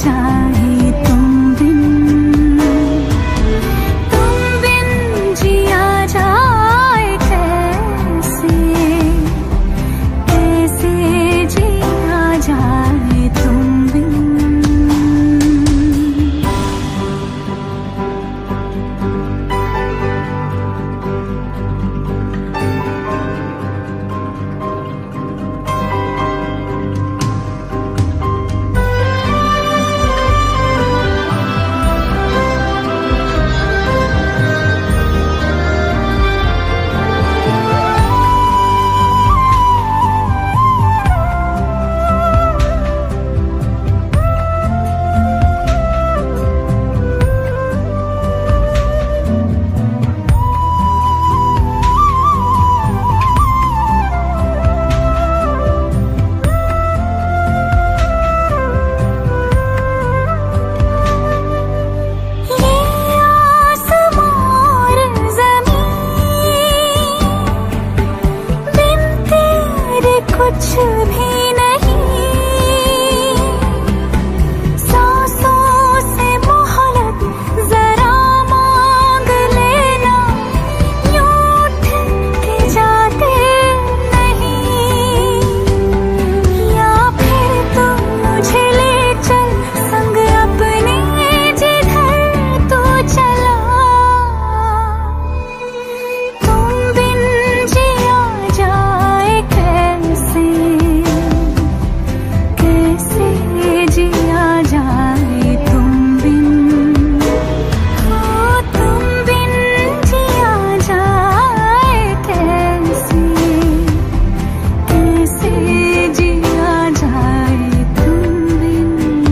जाए तुम बिन जिया जाए कैसे जिया जाए तुम बिन। कुछ भी नहीं सांसों से मोहलत जरा मांग लेना यूं उठ के जाते नहीं या फिर तुम मुझे ले चल संग अपने जिधर तू चला तुम बिन जिया जाए कैसे जिया जाए तुम बिन तुम बिन जिया जाए कैसे जिया जाए तुम बिन।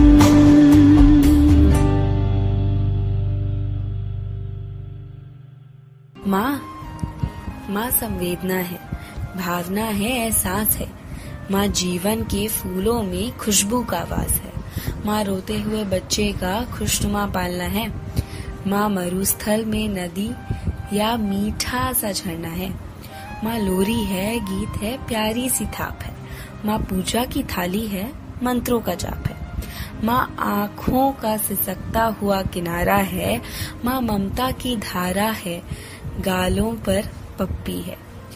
माँ संवेदना है, भावना है, एहसास है। माँ जीवन के फूलों में खुशबू का वास है। माँ रोते हुए बच्चे का खुशनुमा पालना है। माँ मरुस्थल में नदी या मीठा सा झरना है। माँ लोरी है, गीत है, प्यारी सी थाप है। माँ पूजा की थाली है, मंत्रों का जाप है। माँ आँखों का सिसकता हुआ किनारा है। माँ ममता की धारा है, गालों पर पप्पी है।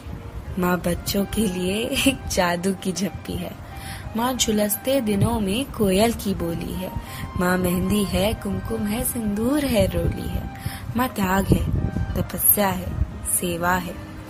माँ बच्चों के लिए एक जादू की झप्पी है। माँ झुलसते दिनों में कोयल की बोली है। माँ मेहंदी है, कुमकुम है, सिंदूर है, रोली है। माँ त्याग है, तपस्या है, सेवा है।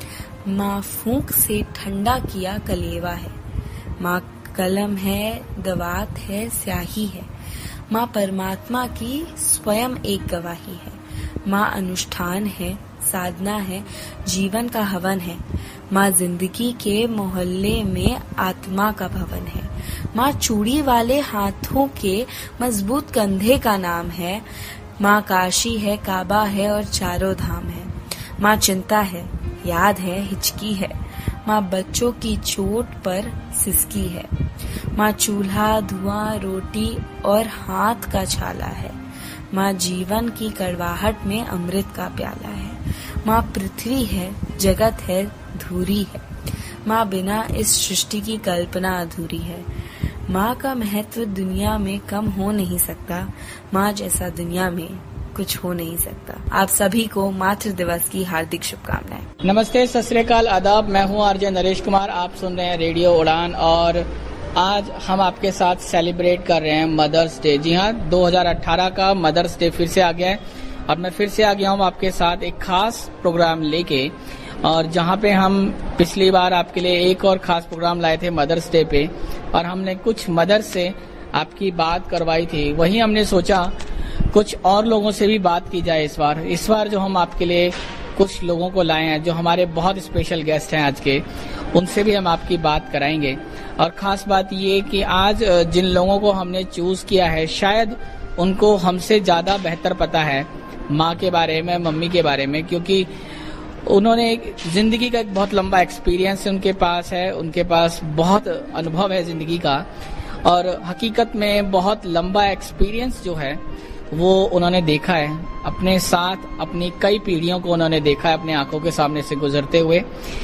माँ फूंक से ठंडा किया कलेवा है। माँ कलम है, दवात है, स्याही है। माँ परमात्मा की स्वयं एक गवाही है। माँ अनुष्ठान है, साधना है, जीवन का हवन है। माँ जिंदगी के मोहल्ले में आत्मा का भवन है। माँ चूड़ी वाले हाथों के मजबूत कंधे का नाम है। माँ काशी है, काबा है और चारों धाम है। माँ चिंता है, याद है, हिचकी है। माँ बच्चों की चोट पर सिसकी है। माँ चूल्हा, धुआं, रोटी और हाथ का छाला है। माँ जीवन की कड़वाहट में अमृत का प्याला है। माँ पृथ्वी है, जगत है, धूरी है। माँ बिना इस सृष्टि की कल्पना अधूरी है। माँ का महत्व दुनिया में कम हो नहीं सकता। माँ जैसा दुनिया में कुछ हो नहीं सकता। आप सभी को मातृ दिवस की हार्दिक शुभकामनाएं। नमस्ते, सत श्री अकाल, आदाब। मैं हूँ आरजे नरेश कुमार। आप सुन रहे हैं रेडियो उड़ान और आज हम आपके साथ सेलिब्रेट कर रहे हैं मदर्स डे। जी हाँ, 2018 का मदर्स डे फिर से आ गया है और मैं फिर से आ गया हूँ आपके साथ एक खास प्रोग्राम लेके, और जहाँ पे हम पिछली बार आपके लिए एक और खास प्रोग्राम लाए थे मदर्स डे पे, और हमने कुछ मदर्स से आपकी बात करवाई थी। वहीं हमने सोचा कुछ और लोगों से भी बात की जाए। इस बार जो हम आपके लिए कुछ लोगों को लाए हैं जो हमारे बहुत स्पेशल गेस्ट हैं आज के, उनसे भी हम आपकी बात कराएंगे। और खास बात ये कि आज जिन लोगों को हमने चूज किया है शायद उनको हमसे ज्यादा बेहतर पता है माँ के बारे में, मम्मी के बारे में, क्योंकि उन्होंने जिंदगी का एक बहुत लंबा एक्सपीरियंस उनके पास है, उनके पास बहुत अनुभव है जिंदगी का, और हकीकत में बहुत लंबा एक्सपीरियंस जो है वो उन्होंने देखा है अपने साथ, अपनी कई पीढ़ियों को उन्होंने देखा है अपने आंखों के सामने से गुजरते हुए।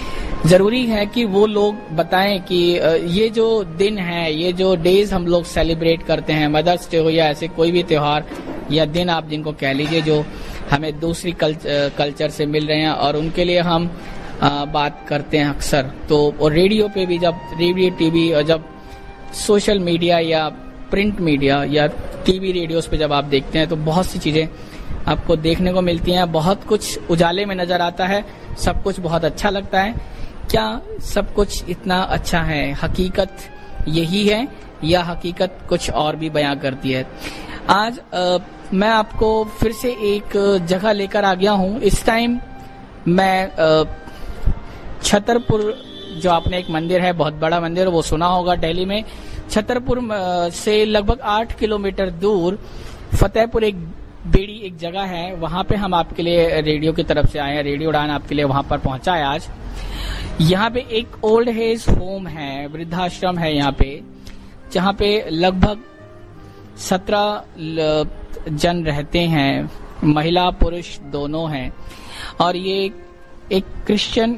जरूरी है कि वो लोग बताएं कि ये जो दिन है, ये जो डेज हम लोग सेलिब्रेट करते हैं, मदर्स डे हो या ऐसे कोई भी त्योहार या दिन आप जिनको कह लीजिए, जो हमें दूसरी कल्चर से मिल रहे हैं और उनके लिए हम बात करते हैं अक्सर। तो और रेडियो पे भी, जब रेडियो टीवी और जब सोशल मीडिया या प्रिंट मीडिया या टीवी रेडियोस पे जब आप देखते हैं तो बहुत सी चीजें आपको देखने को मिलती हैं, बहुत कुछ उजाले में नजर आता है, सब कुछ बहुत अच्छा लगता है। क्या सब कुछ इतना अच्छा है? हकीकत यही है या हकीकत कुछ और भी बयां करती है? आज मैं आपको फिर से एक जगह लेकर आ गया हूं। इस टाइम मैं छतरपुर, जो आपने एक मंदिर है, बहुत बड़ा मंदिर, वो सुना होगा दिल्ली में, छतरपुर से लगभग 8 किलोमीटर दूर फतेहपुर एक बेड़ी एक जगह है, वहां पे हम आपके लिए रेडियो की तरफ से आए हैं। रेडियो उड़ान आपके लिए वहां पर पहुंचा है आज। यहाँ पे एक ओल्ड एज होम है, वृद्धाश्रम है यहाँ पे, जहाँ पे लगभग 17 जन रहते हैं, महिला पुरुष दोनों हैं। और ये एक क्रिश्चियन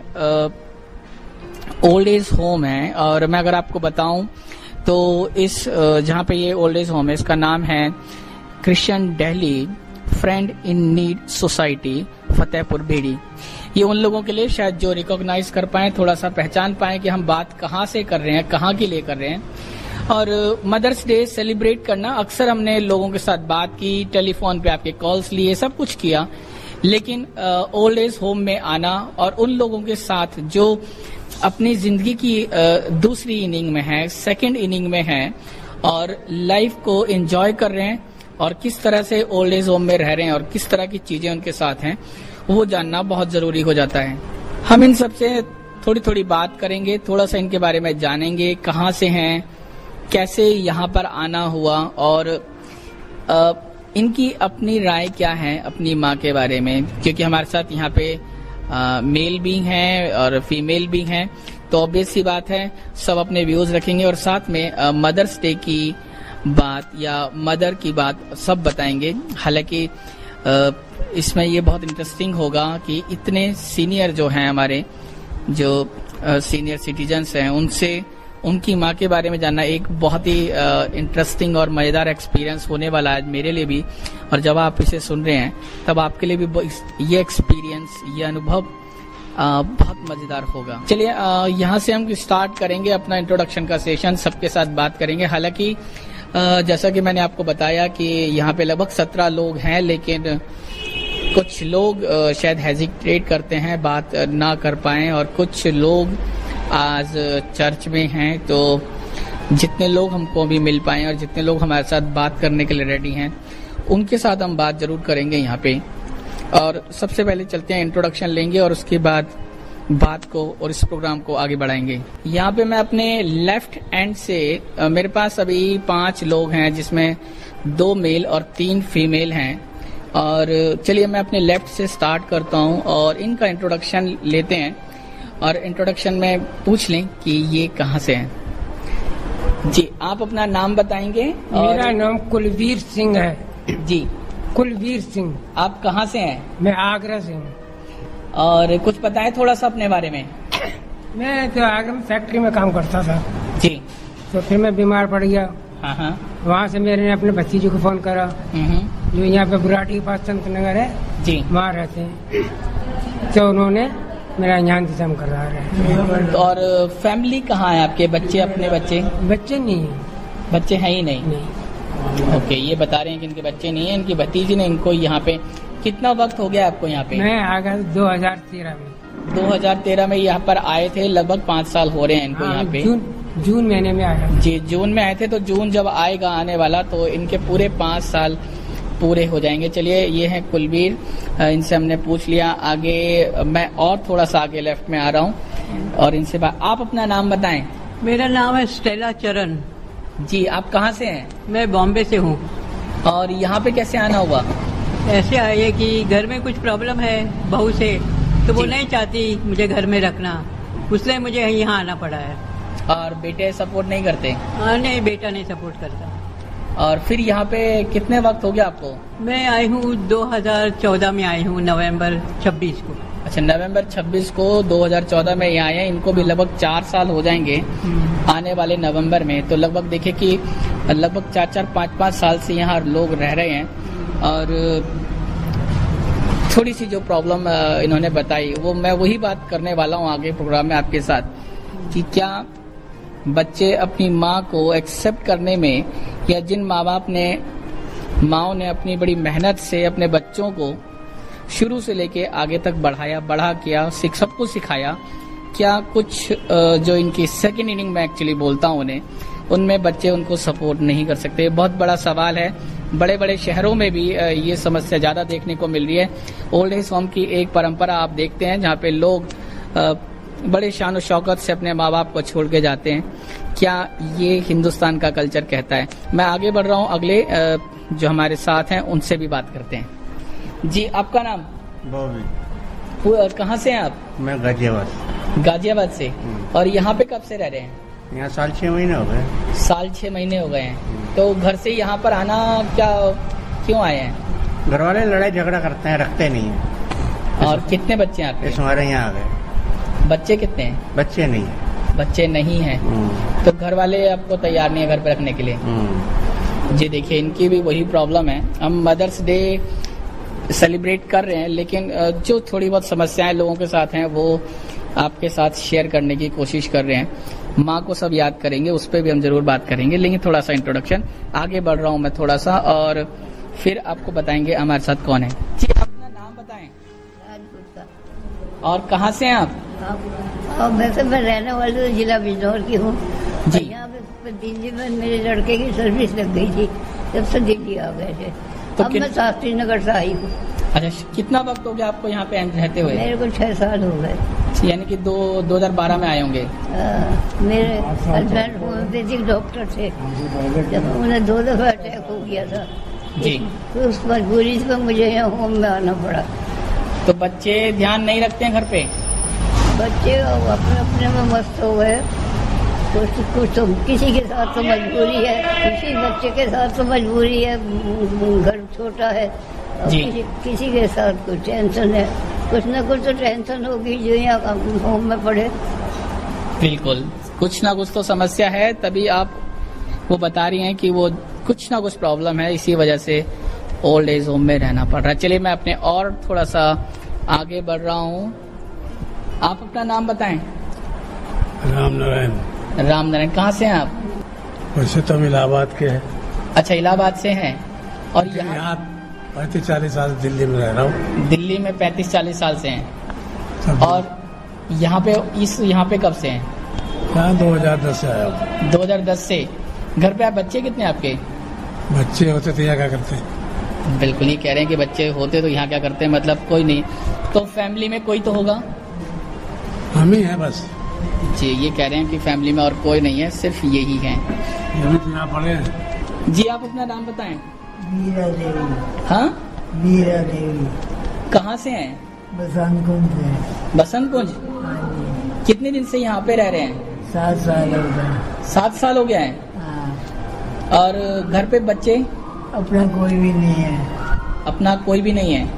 ओल्ड एज होम है। और मैं अगर आपको बताऊं तो इस जहाँ पे ये ओल्ड एज होम है, इसका नाम है Christian Delhi friend in need society Fatehpur Beri. ये उन लोगों के लिए शायद जो रिकॉग्नाइज कर पाए, थोड़ा सा पहचान पाए कि हम बात कहाँ से कर रहे हैं, कहाँ की लिए कर रहे हैं। और मदर्स डे सेलिब्रेट करना, अक्सर हमने लोगों के साथ बात की, टेलीफोन पे आपके कॉल्स लिए, सब कुछ किया, लेकिन ओल्ड एज होम में आना और उन लोगों के साथ जो अपनी जिंदगी की दूसरी इनिंग में है, सेकंड इनिंग में है और लाइफ को एंजॉय कर रहे हैं और किस तरह से ओल्ड एज होम में रह रहे हैं और किस तरह की चीजें उनके साथ हैं, वो जानना बहुत जरूरी हो जाता है। हम इन सबसे थोड़ी थोड़ी बात करेंगे, थोड़ा सा इनके बारे में जानेंगे, कहाँ से हैं, कैसे यहाँ पर आना हुआ और इनकी अपनी राय क्या है अपनी माँ के बारे में, क्योंकि हमारे साथ यहाँ पे मेल भी हैं और फीमेल भी हैं, तो ऑब्वियस सी बात है सब अपने व्यूज रखेंगे और साथ में मदर्स डे की बात या मदर की बात सब बताएंगे। हालांकि इसमें ये बहुत इंटरेस्टिंग होगा कि इतने सीनियर जो हैं हमारे, जो सीनियर सिटीजन्स हैं, उनसे उनकी माँ के बारे में जानना एक बहुत ही इंटरेस्टिंग और मजेदार एक्सपीरियंस होने वाला है मेरे लिए भी। और जब आप इसे सुन रहे हैं तब आपके लिए भी ये एक्सपीरियंस, ये अनुभव बहुत मजेदार होगा। चलिए यहाँ से हम स्टार्ट करेंगे अपना इंट्रोडक्शन का सेशन, सबके साथ बात करेंगे। हालांकि जैसा कि मैंने आपको बताया कि यहाँ पे लगभग 17 लोग हैं, लेकिन कुछ लोग शायद हेजिटेट करते हैं, बात ना कर पाए, और कुछ लोग आज चर्च में हैं। तो जितने लोग हमको भी मिल पाए और जितने लोग हमारे साथ बात करने के लिए रेडी हैं, उनके साथ हम बात जरूर करेंगे यहाँ पे। और सबसे पहले चलते हैं, इंट्रोडक्शन लेंगे और उसके बाद बात को और इस प्रोग्राम को आगे बढ़ाएंगे। यहाँ पे मैं अपने लेफ्ट एंड से, मेरे पास अभी 5 लोग हैं, जिसमें 2 मेल और 3 फीमेल हैं। और चलिए मैं अपने लेफ्ट से स्टार्ट करता हूँ और इनका इंट्रोडक्शन लेते हैं और इंट्रोडक्शन में पूछ लें कि ये कहाँ से हैं। जी, आप अपना नाम बताएंगे? मेरा नाम कुलवीर सिंह है। जी, कुलवीर सिंह। आप कहाँ से हैं? मैं आगरा से हूँ। और कुछ बताएं थोड़ा सा अपने बारे में। मैं तो आगरा में फैक्ट्री में काम करता था। जी। तो फिर मैं बीमार पड़ गया। हाँ हाँ। वहाँ से मेरे ने अपने भतीजे को फोन करा, जो यहाँ पे बुराटी के पास संत नगर है, जी, वहाँ रहते हैं। तो उन्होंने मेरा यहाँ इंतजाम कर रहा है। और फैमिली कहाँ है आपके? बच्चे, अपने बच्चे? बच्चे नहीं है। बच्चे हैं ही नहीं? नहीं। ओके, ये बता रहे हैं कि इनके बच्चे नहीं है। इनकी भतीजी ने इनको यहाँ पे, कितना वक्त हो गया आपको यहाँ पे? मैं आ गया 2013 में। 2013 में यहाँ पर आए थे, लगभग 5 साल हो रहे हैं इनको यहाँ पे। जून महीने में आया। जी, जून में आए थे। तो जून जब आएगा आने वाला, तो इनके पूरे 5 साल पूरे हो जाएंगे। चलिए, ये है कुलवीर, इनसे हमने पूछ लिया। आगे मैं और थोड़ा सा आगे लेफ्ट में आ रहा हूँ और इनसे आप अपना नाम बताएं। मेरा नाम है स्टेला चरण। जी, आप कहाँ से हैं? मैं बॉम्बे से हूँ। और यहाँ पे कैसे आना हुआ? ऐसे आए कि घर में कुछ प्रॉब्लम है बहू से, तो वो नहीं चाहती मुझे घर में रखना, इसलिए मुझे यहाँ आना पड़ा है। और बेटे सपोर्ट नहीं करते? नहीं, बेटा नहीं सपोर्ट करता। और फिर यहाँ पे कितने वक्त हो गया आपको? मैं आई हूँ 2014 में आई हूँ, नवंबर 26 को। अच्छा, नवंबर 26 को 2014 में यहाँ आए हैं। इनको भी लगभग 4 साल हो जाएंगे आने वाले नवंबर में। तो लगभग देखिए कि लगभग 4-4, 5-5 साल से यहाँ लोग रह रहे हैं। और थोड़ी सी जो प्रॉब्लम इन्होंने बताई वो मैं वही बात करने वाला हूँ आगे प्रोग्राम में आपके साथ, कि क्या बच्चे अपनी माँ को एक्सेप्ट करने में, या जिन माँओं ने अपनी बड़ी मेहनत से अपने बच्चों को शुरू से लेके आगे तक बढ़ा किया, सब कुछ सिखाया, क्या कुछ जो इनकी सेकेंड इनिंग में एक्चुअली बोलता हूँ उन्हें, उनमें बच्चे उनको सपोर्ट नहीं कर सकते। बहुत बड़ा सवाल है। बड़े बड़े शहरों में भी ये समस्या ज्यादा देखने को मिल रही है। ओल्ड एज होम की एक परंपरा आप देखते हैं जहाँ पे लोग बड़े शान और शौकत से अपने माँ बाप को छोड़ के जाते हैं। क्या ये हिंदुस्तान का कल्चर कहता है? मैं आगे बढ़ रहा हूँ, अगले जो हमारे साथ हैं उनसे भी बात करते हैं। जी, आपका नाम? बॉबी। कहाँ से हैं आप? मैं गाजियाबाद से। और यहाँ पे कब से रह रहे हैं? यहाँ 6 महीने हो गए। 6 महीने हो गए हैं। तो घर से यहाँ पर आना क्यों आए हैं? घर वाले लड़ाई झगड़ा करते हैं, रखते नहीं है। और कितने बच्चे हैं आपके? हमारे यहाँ आ गए। बच्चे कितने हैं? बच्चे नहीं है। तो घर वाले आपको तैयार नहीं है घर पे रखने के लिए? जी देखिए, इनकी भी वही प्रॉब्लम है। हम मदर्स डे सेलिब्रेट कर रहे हैं, लेकिन जो थोड़ी बहुत समस्याएं लोगों के साथ हैं वो आपके साथ शेयर करने की कोशिश कर रहे हैं। माँ को सब याद करेंगे, उस पर भी हम जरूर बात करेंगे, लेकिन थोड़ा सा इंट्रोडक्शन आगे बढ़ रहा हूँ मैं थोड़ा सा, और फिर आपको बताएंगे हमारे साथ कौन है। जी, अपना नाम बताएं। और कहाँ से हैं आप? वैसे मैं रहने वाली जिला बिजनौर की हूँ जी। यहाँ पे दिल्ली में मेरे लड़के की सर्विस लग गई थी, जब से दिल्ली आ गए थे। तो अब मैं शास्त्री नगर से आई हूँ। अच्छा, कितना वक्त हो गया आपको यहाँ पे रहते हुए? मेरे को 6 साल हो गए। यानी कि 2012 में आए होंगे। मेरे हस्बैंड होम्योपैथिक डॉक्टर थे, जब उन्हें 2 दफा अटैक हो गया था जी। तो उस मजबूरी से मुझे यहाँ होम में आना पड़ा। तो बच्चे ध्यान नहीं रखते हैं घर पे? बच्चे अपने अपने में मस्त हो गए। कुछ तो किसी के साथ तो मजबूरी है, किसी बच्चे के साथ तो मजबूरी है, घर छोटा है। जी। किसी के साथ कुछ टेंशन है, कुछ न कुछ तो टेंशन होगी जो यहाँ होम में पड़े। बिल्कुल, कुछ ना कुछ तो समस्या है, तभी आप वो बता रही हैं कि वो कुछ ना कुछ प्रॉब्लम है, इसी वजह से ओल्ड एज होम में रहना पड़ रहा है। चलिए मैं अपने और थोड़ा सा आगे बढ़ रहा हूँ। आप अपना नाम बताएं। राम नारायण। कहाँ से हैं आप? वैसे तो हम इलाहाबाद के हैं। अच्छा, इलाहाबाद से हैं। और यहाँ 35-40 साल दिल्ली में रह रहा हूँ। दिल्ली में 35-40 साल से हैं। और यहाँ पे कब से हैं? यहाँ 2010 से आया हूँ। 2010 से। घर पे आप बच्चे कितने आपके? बच्चे होते तो यहाँ क्या करते? बिल्कुल ही कह रहे हैं कि बच्चे होते तो यहाँ क्या करते हैं, मतलब कोई नहीं। तो फैमिली में कोई तो होगा? हम ही हैं बस। जी, ये कह रहे हैं कि फैमिली में और कोई नहीं है, सिर्फ यही है। ये भी यहाँ पड़े। जी, आप अपना नाम बताएं। मीरा देवी। हाँ, मीरा देवी। कहाँ से हैं? बसंत कुंज से। बसंत कुंज। कितने दिन से यहाँ पे रह रहे हैं? 7 साल हो गए। 7 साल हो गया है। और घर पे बच्चे? अपना कोई भी नहीं है। अपना कोई भी नहीं है।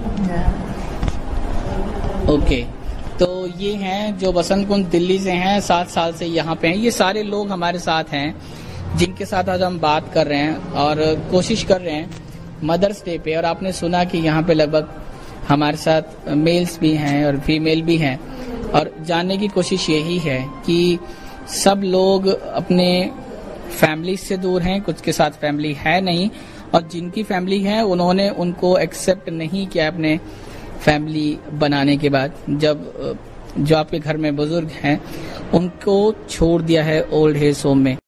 ओके, तो ये हैं जो बसंत कुंज दिल्ली से हैं, 7 साल से यहाँ पे हैं। ये सारे लोग हमारे साथ हैं जिनके साथ आज हम बात कर रहे हैं और कोशिश कर रहे हैं मदर्स डे पे। और आपने सुना कि यहाँ पे लगभग हमारे साथ मेल्स भी हैं और फीमेल भी हैं, और जानने की कोशिश यही है कि सब लोग अपने फैमिली से दूर हैं, कुछ के साथ फैमिली है नहीं, और जिनकी फैमिली है उन्होंने उनको एक्सेप्ट नहीं किया अपने फैमिली बनाने के बाद। जब जो आपके घर में बुजुर्ग हैं उनको छोड़ दिया है ओल्ड एज होम में।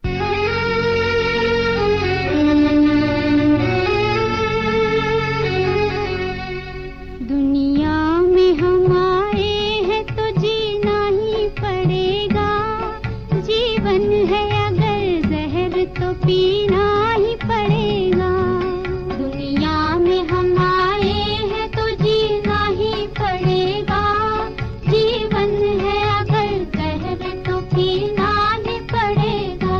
दुनिया में हम आए हैं तो जीना ही पड़ेगा, जीवन है अगर जहर तो पीना ही पड़ेगा। दुनिया में हम आए हैं तो जीना ही पड़ेगा, जीवन है अगर जहर तो पीना ही पड़ेगा।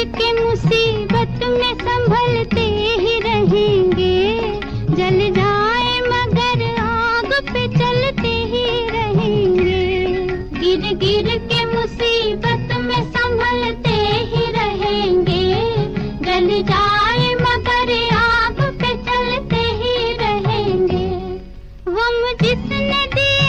के मुसीबत में संभलते ही रहेंगे, जल जाए मगर आग पे चलते ही रहेंगे। गिर गिर के मुसीबत में संभलते ही रहेंगे, जल जाए मगर आग पे चलते ही रहेंगे। गम जिसने दिए,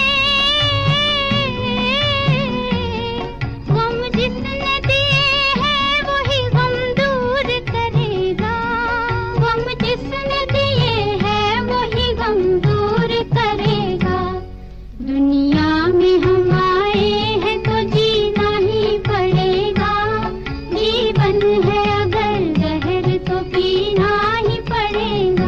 गम जिसने दिए है वही गम दूर करेगा, गम जिसने दिए है वही गम दूर करेगा। दुनिया में हम आए हैं तो जीना ही पड़ेगा, जीवन है अगर जहर तो पीना ही पड़ेगा।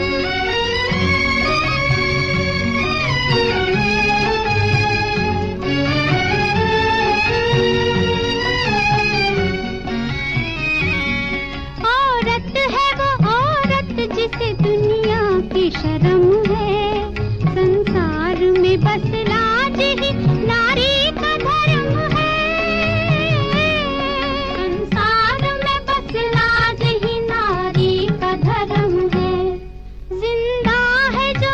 औरत है वो औरत जिसे दुनिया की शर्म है, संसार में बस लाज ही नारी का धर्म है, संसार में बस लाज ही नारी का धर्म है। जिंदा है जो,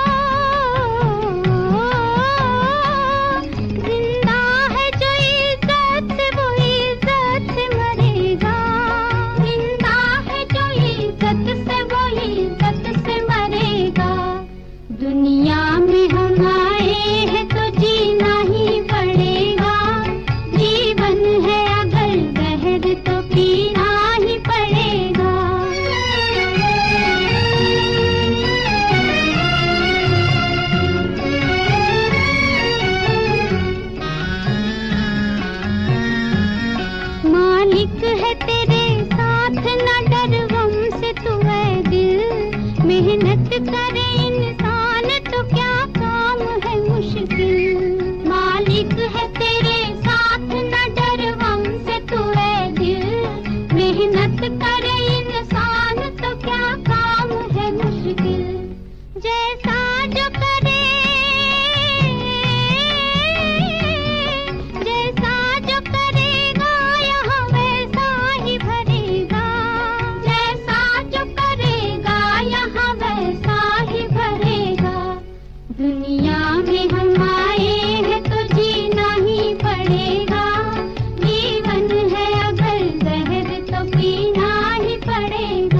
जिंदा है जो इज्जत से वो इज्जत से मरेगा, जिंदा है जो इज्जत से वो इज्जत से मरेगा। दुनिया में हम आए हैं तो जीना ही पड़ेगा, जीवन है अगर जहर तो पीना ही पड़ेगा। मालिक है तेरे साथ न डर गम से तू है दिल, मेहनत करे इंसान तो क्या काम है मुश्किल। मालिक है तेरे साथ न डर गम से तू है दिल, मेहनत करे इंसान तो क्या काम है मुश्किल। जैसा जो करे, जैसा जो करेगा यहाँ वैसा ही भरेगा, जैसा जो करेगा यहाँ वैसा ही भरेगा। दुनिया में हम आए हैं तो जीना ही पड़ेगा, जीवन है अगर जहर तो पीना ही पड़ेगा।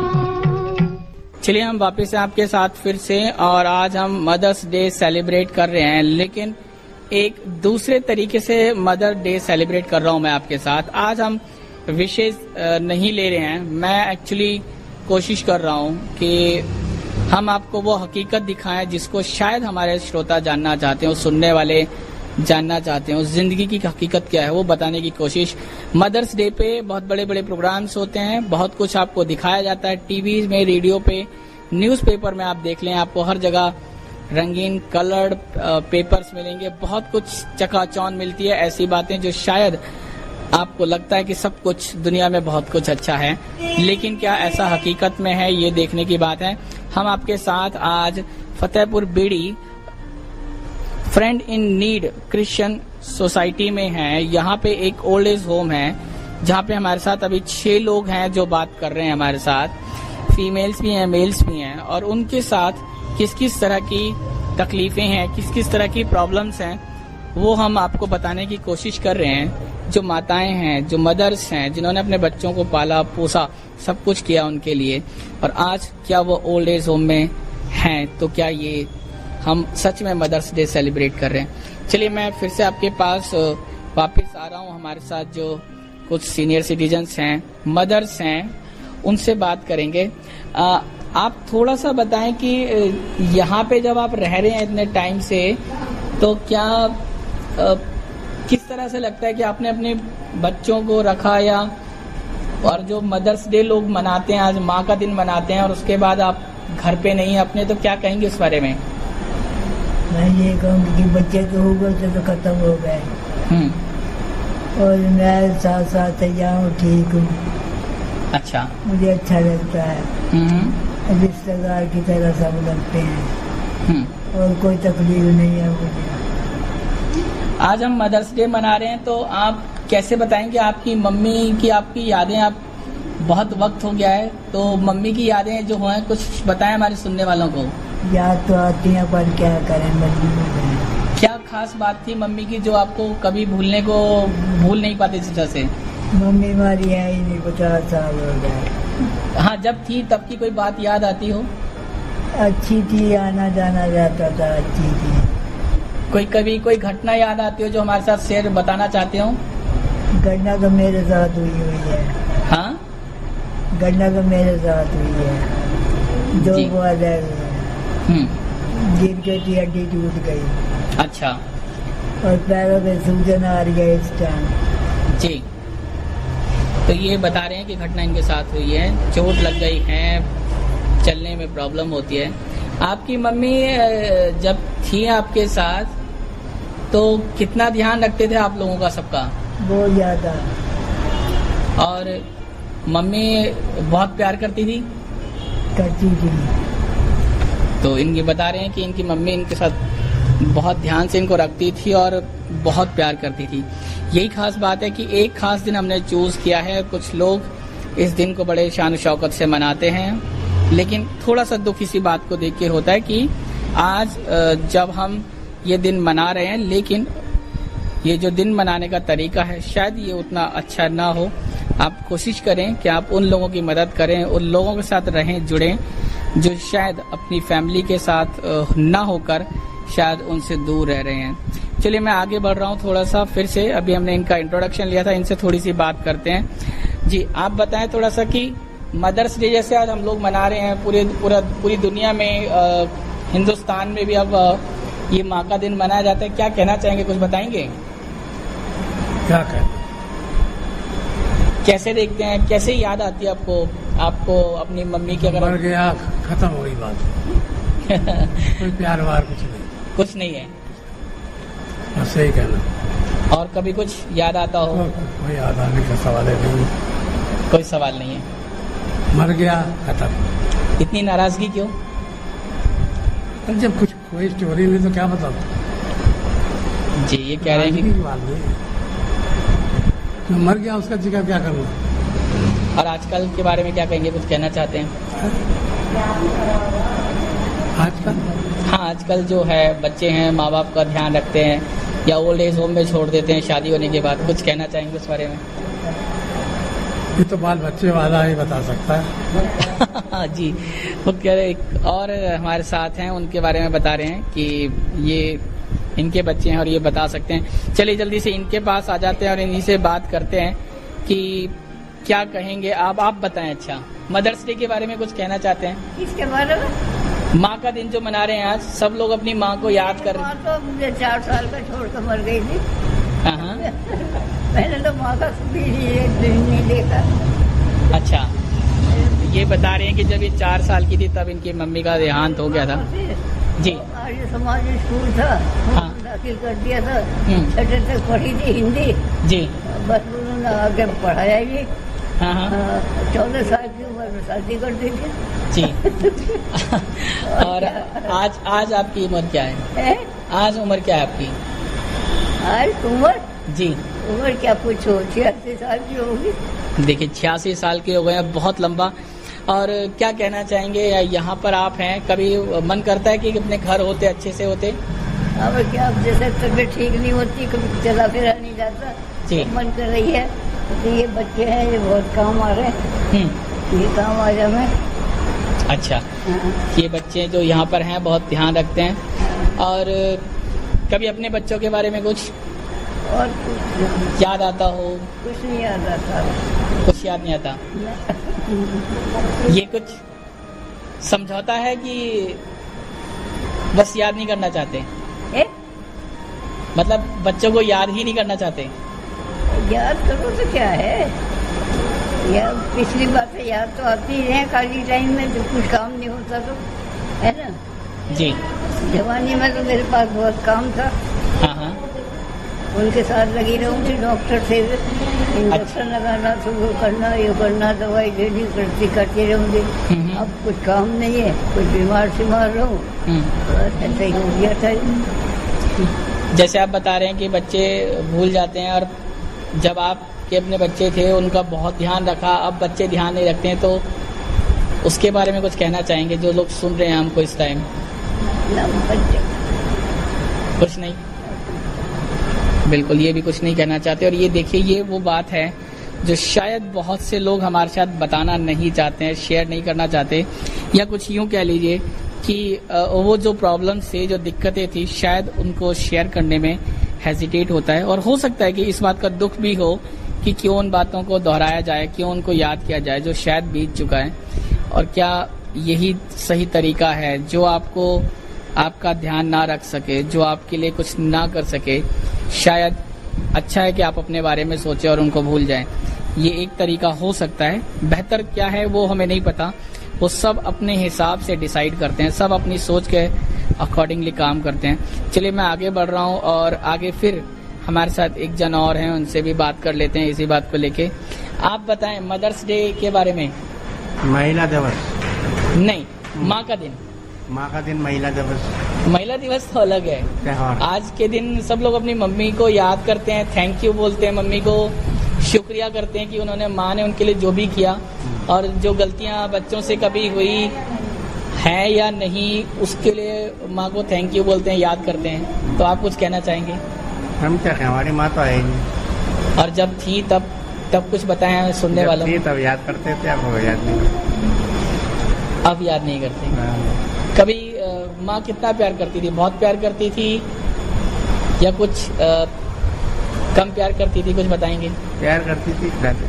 चलिए हम वापस हैं आपके साथ फिर से, और आज हम मदर्स डे सेलिब्रेट कर रहे हैं, लेकिन एक दूसरे तरीके से मदर डे सेलिब्रेट कर रहा हूं मैं आपके साथ। आज हम विशेष नहीं ले रहे हैं, मैं एक्चुअली कोशिश कर रहा हूं कि हम आपको वो हकीकत दिखाएं जिसको शायद हमारे श्रोता जानना चाहते हो, सुनने वाले जानना चाहते हो। जिंदगी की हकीकत क्या है वो बताने की कोशिश। मदर्स डे पे बहुत बड़े बड़े प्रोग्राम्स होते हैं, बहुत कुछ आपको दिखाया जाता है टीवी में, रेडियो पे, न्यूज़पेपर में आप देख लें, आपको हर जगह रंगीन कलर्ड पेपर्स मिलेंगे, बहुत कुछ चकाचौंध मिलती है, ऐसी बातें जो शायद आपको लगता है कि सब कुछ दुनिया में बहुत कुछ अच्छा है, लेकिन क्या ऐसा हकीकत में है, ये देखने की बात है। हम आपके साथ आज Fatehpur Beri friend in need Christian society में हैं। यहाँ पे एक ओल्ड एज होम है जहाँ पे हमारे साथ अभी 6 लोग हैं जो बात कर रहे हैं हमारे साथ, फीमेल्स भी हैं, मेल्स भी हैं, और उनके साथ किस किस तरह की तकलीफें हैं, किस किस तरह की प्रॉब्लम्स हैं, वो हम आपको बताने की कोशिश कर रहे हैं। जो माताएं हैं, जो मदर्स हैं, जिन्होंने अपने बच्चों को पाला पोसा, सब कुछ किया उनके लिए, और आज क्या वो ओल्ड एज होम में हैं, तो क्या ये हम सच में मदर्स डे सेलिब्रेट कर रहे हैं। चलिए मैं फिर से आपके पास वापस आ रहा हूँ। हमारे साथ जो कुछ सीनियर सिटीजन्स हैं, मदर्स हैं, उनसे बात करेंगे। आप थोड़ा सा बताएं कि यहाँ पे जब आप रह रहे हैं इतने टाइम से, तो क्या किस तरह से लगता है कि आपने अपने बच्चों को रखा, या और जो मदर्स डे लोग मनाते हैं, आज माँ का दिन मनाते हैं, और उसके बाद आप घर पे नहीं अपने, तो क्या कहेंगे इस बारे में? मैं ये कहूँगी कि बच्चे तो हो गए तो खत्म हो गए, और मैं साथ साथ जाऊँ, ठीक हूँ। अच्छा, मुझे अच्छा लगता है, रिश्तेदार की तरह सब लगते हैं, और कोई तकलीफ नहीं है मुझे। आज हम मदर्स डे मना रहे हैं, तो आप कैसे बताएंगे आपकी मम्मी की आपकी यादें? आप बहुत वक्त हो गया है, तो मम्मी की यादें जो हैं कुछ बताएं हमारे सुनने वालों को। याद तो आती है पर क्या करें, मजबूर। क्या खास बात थी मम्मी की जो आपको कभी भूल नहीं पाते तरह से? मम्मी हमारी है ही नहीं, 50 साल हो गए। हाँ, जब थी तब की कोई बात याद आती हो? अच्छी थी, आना जाना रहता था, अच्छी थी। कभी कोई घटना याद आती हो जो हमारे साथ शेयर बताना चाहते हो? घटना तो मेरे साथ हुई है। हाँ, घटना तो मेरे साथ हुई है। 2 बार गिर गई थी, हड्डी टूट गई। अच्छा। और पैरों पे सूजन आ रही है इस टाइम। जी, तो ये बता रहे हैं कि घटना इनके साथ हुई है, चोट लग गई है, चलने में प्रॉब्लम होती है। आपकी मम्मी जब थी आपके साथ तो कितना ध्यान रखते थे आप लोगों का सबका? बहुत ज्यादा। और मम्मी बहुत प्यार करती थी? करती थी। तो इनकी बता रहे हैं कि इनकी मम्मी इनके साथ बहुत ध्यान से इनको रखती थी और बहुत प्यार करती थी। यही खास बात है कि एक खास दिन हमने चूज किया है। कुछ लोग इस दिन को बड़े शान शौकत से मनाते हैं, लेकिन थोड़ा सा दुख इसी बात को देख के होता है कि आज जब हम ये दिन मना रहे हैं, लेकिन ये जो दिन मनाने का तरीका है शायद ये उतना अच्छा ना हो। आप कोशिश करें कि आप उन लोगों की मदद करें, उन लोगों के साथ रहें, जुड़ें जो शायद अपनी फैमिली के साथ ना होकर शायद उनसे दूर रह रहे हैं। चलिए मैं आगे बढ़ रहा हूँ थोड़ा सा फिर से। अभी हमने इनका इंट्रोडक्शन लिया था, इनसे थोड़ी सी बात करते हैं। जी, आप बताएं थोड़ा सा कि मदर्स डे जैसे आज हम लोग मना रहे हैं पूरी दुनिया में, हिंदुस्तान में भी अब ये माँ का दिन मनाया जाता है। क्या कहना चाहेंगे, कुछ बताएंगे? क्या कहें? कैसे देखते हैं, कैसे याद आती है आपको अपनी मम्मी की? अगर मर गया खत्म हो गई बात। कोई प्यार वार कुछ नहीं है। बस यही कहना। और कभी कुछ याद आता हो? कोई याद आने का सवाल है नहीं। कोई सवाल नहीं है। मर गया खत्म। इतनी नाराजगी क्यों? जब कुछ कोई स्टोरी नहीं तो क्या बताओ। जी, ये कह रहे हैं कि जो मर गया उसका जिक्र क्या करूँ। और आजकल के बारे में क्या कहेंगे, कुछ कहना चाहते हैं? आजकल? हाँ, आजकल जो है बच्चे हैं माँ बाप का ध्यान रखते हैं या ओल्ड एज होम में छोड़ देते हैं शादी होने के बाद। कुछ कहना चाहेंगे उस बारे में? ये तो बाल बच्चे वाला ही बता सकता है। जी, वो कह रहे और हमारे साथ हैं, उनके बारे में बता रहे हैं कि ये इनके बच्चे हैं और ये बता सकते हैं। चलिए जल्दी से इनके पास आ जाते हैं और इन्हीं से बात करते हैं कि क्या कहेंगे। आप बताएं। अच्छा, मदर्स डे के बारे में कुछ कहना चाहते हैं? इसके बारे में माँ का दिन जो मना रहे हैं आज, सब लोग अपनी माँ को याद कर रहे हैं। माँ तो मुझे 4 साल का छोड़कर मर गई थी। मैंने तो माँ का कभी दिन नहीं देखा। अच्छा, ये बता रहे हैं कि जब ये 4 साल की थी तब इनकी मम्मी का देहांत हो गया था। जी, आर्य समाज स्कूल था, हाँ। दाखिल कर दिया था। 6वीं तक पढ़ी थी हिंदी। जी, बस उन्होंने आगे पढ़ाया ही। हाँ। 14 साल की उम्र में शादी कर दी थी। जी। और आज आपकी उम्र क्या है? आज उम्र क्या है आपकी? आज उम्र? जी, उम्र क्या पूछो, 86 साल की होगी। देखिए 86 साल के हो गए हैं, बहुत लंबा। और क्या कहना चाहेंगे, यहाँ पर आप हैं, कभी मन करता है कि अपने घर होते, अच्छे से होते? अब क्या, जैसे तबीयत ठीक नहीं होती, कभी चला फिरा नहीं जाता, जी। मन कर रही है। तो ये बच्चे हैं, ये बहुत काम आ रहे हैं, ये काम आ जाए मैं। अच्छा, ये बच्चे जो यहाँ पर हैं बहुत ध्यान रखते हैं। और कभी अपने बच्चों के बारे में कुछ और याद आता हो? कुछ नहीं याद आता। कुछ याद नहीं आता? ये कुछ समझौता है कि बस याद नहीं करना चाहते? मतलब बच्चों को याद ही नहीं करना चाहते? याद करो तो क्या है, याद पिछली बातें याद तो आती है खाली टाइम में, जब कुछ काम नहीं होता तो, है ना। जी, जवानी में तो मेरे पास बहुत काम था। हाँ। उनके साथ लगी रहूं थी, डॉक्टर थे, इंजेक्शन लगाना, तो वो करना, ये करना, दवाई देनी, करती रहूंगी। अब कुछ काम नहीं है, कुछ बीमार रहूं, ऐसा ही हो गया था। जैसे आप बता रहे हैं कि बच्चे भूल जाते हैं और जब आपके अपने बच्चे थे उनका बहुत ध्यान रखा, अब बच्चे ध्यान नहीं रखते हैं, तो उसके बारे में कुछ कहना चाहेंगे जो लोग सुन रहे हैं हमको इस टाइम? कुछ नहीं, बिल्कुल ये भी कुछ नहीं कहना चाहते। और ये देखिए, ये वो बात है जो शायद बहुत से लोग हमारे साथ बताना नहीं चाहते हैं, शेयर नहीं करना चाहते, या कुछ यूं कह लीजिए कि वो जो प्रॉब्लम्स थे, जो दिक्कतें थी, शायद उनको शेयर करने में हेजिटेट होता है। और हो सकता है कि इस बात का दुख भी हो कि क्यों उन बातों को दोहराया जाए, क्यों उनको याद किया जाए जो शायद बीत चुका है। और क्या यही सही तरीका है? जो आपको आपका ध्यान ना रख सके, जो आपके लिए कुछ ना कर सके, शायद अच्छा है कि आप अपने बारे में सोचें और उनको भूल जाएं। ये एक तरीका हो सकता है। बेहतर क्या है वो हमें नहीं पता, वो सब अपने हिसाब से डिसाइड करते हैं, सब अपनी सोच के अकॉर्डिंगली काम करते हैं। चलिए मैं आगे बढ़ रहा हूँ और आगे फिर हमारे साथ एक जन और हैं, उनसे भी बात कर लेते हैं इसी बात को लेके। आप बताएं मदर्स डे के बारे में। महिला दिवस नहीं, माँ का दिन। माँ का दिन महिला दिवस। महिला दिवस तो अलग है। त्योहार। आज के दिन सब लोग अपनी मम्मी को याद करते हैं, थैंक यू बोलते हैं, मम्मी को शुक्रिया करते हैं कि उन्होंने, माँ ने उनके लिए जो भी किया, और जो गलतियाँ बच्चों से कभी हुई है या नहीं उसके लिए माँ को थैंक यू बोलते हैं, याद करते हैं। तो आप कुछ कहना चाहेंगे? हम क्या कहें, हमारी माँ तो है ही नहीं। और जब थी तब कुछ बताएं सुनने वालों को। तब याद करते थे, अब याद नहीं करते। अब याद नहीं करते। कभी माँ कितना प्यार करती थी? बहुत प्यार करती थी या कुछ कम प्यार करती थी? कुछ बताएंगे। प्यार करती थी।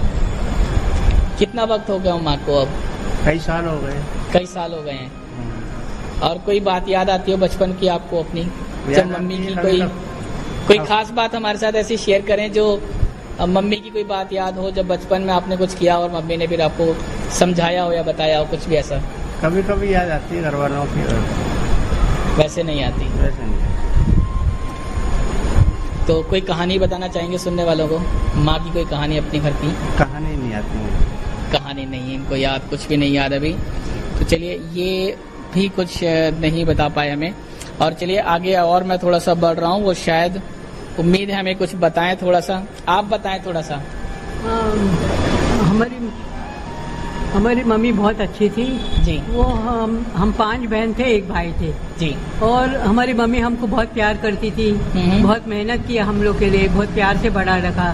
कितना वक्त हो गया माँ को? अब कई साल हो गए। कई साल हो गए हैं। और कोई बात याद आती हो बचपन की आपको अपनी, जब मम्मी की कोई खास बात हमारे साथ ऐसी शेयर करें जो मम्मी की कोई बात याद हो, जब बचपन में आपने कुछ किया और मम्मी ने फिर आपको समझाया हो या बताया हो, कुछ भी ऐसा? कभी कभी याद आती है घर वालों की, वैसे नहीं आती। वैसे नहीं। तो कोई कहानी बताना चाहेंगे सुनने वालों को? माँ की कोई कहानी अपनी घर की? कहानी नहीं आती है। कहानी नहीं है इनको याद, कुछ भी नहीं याद अभी। तो चलिए ये भी कुछ नहीं बता पाए हमें। और चलिए आगे और मैं थोड़ा सा बढ़ रहा हूँ, वो शायद उम्मीद है हमें कुछ बताएं थोड़ा सा। आप बताएं थोड़ा सा। हमारी मम्मी बहुत अच्छी थी जी। वो हम 5 बहन थे, 1 भाई थे जी। और हमारी मम्मी हमको बहुत प्यार करती थी, बहुत मेहनत किया हम लोग के लिए, बहुत प्यार से बड़ा रखा,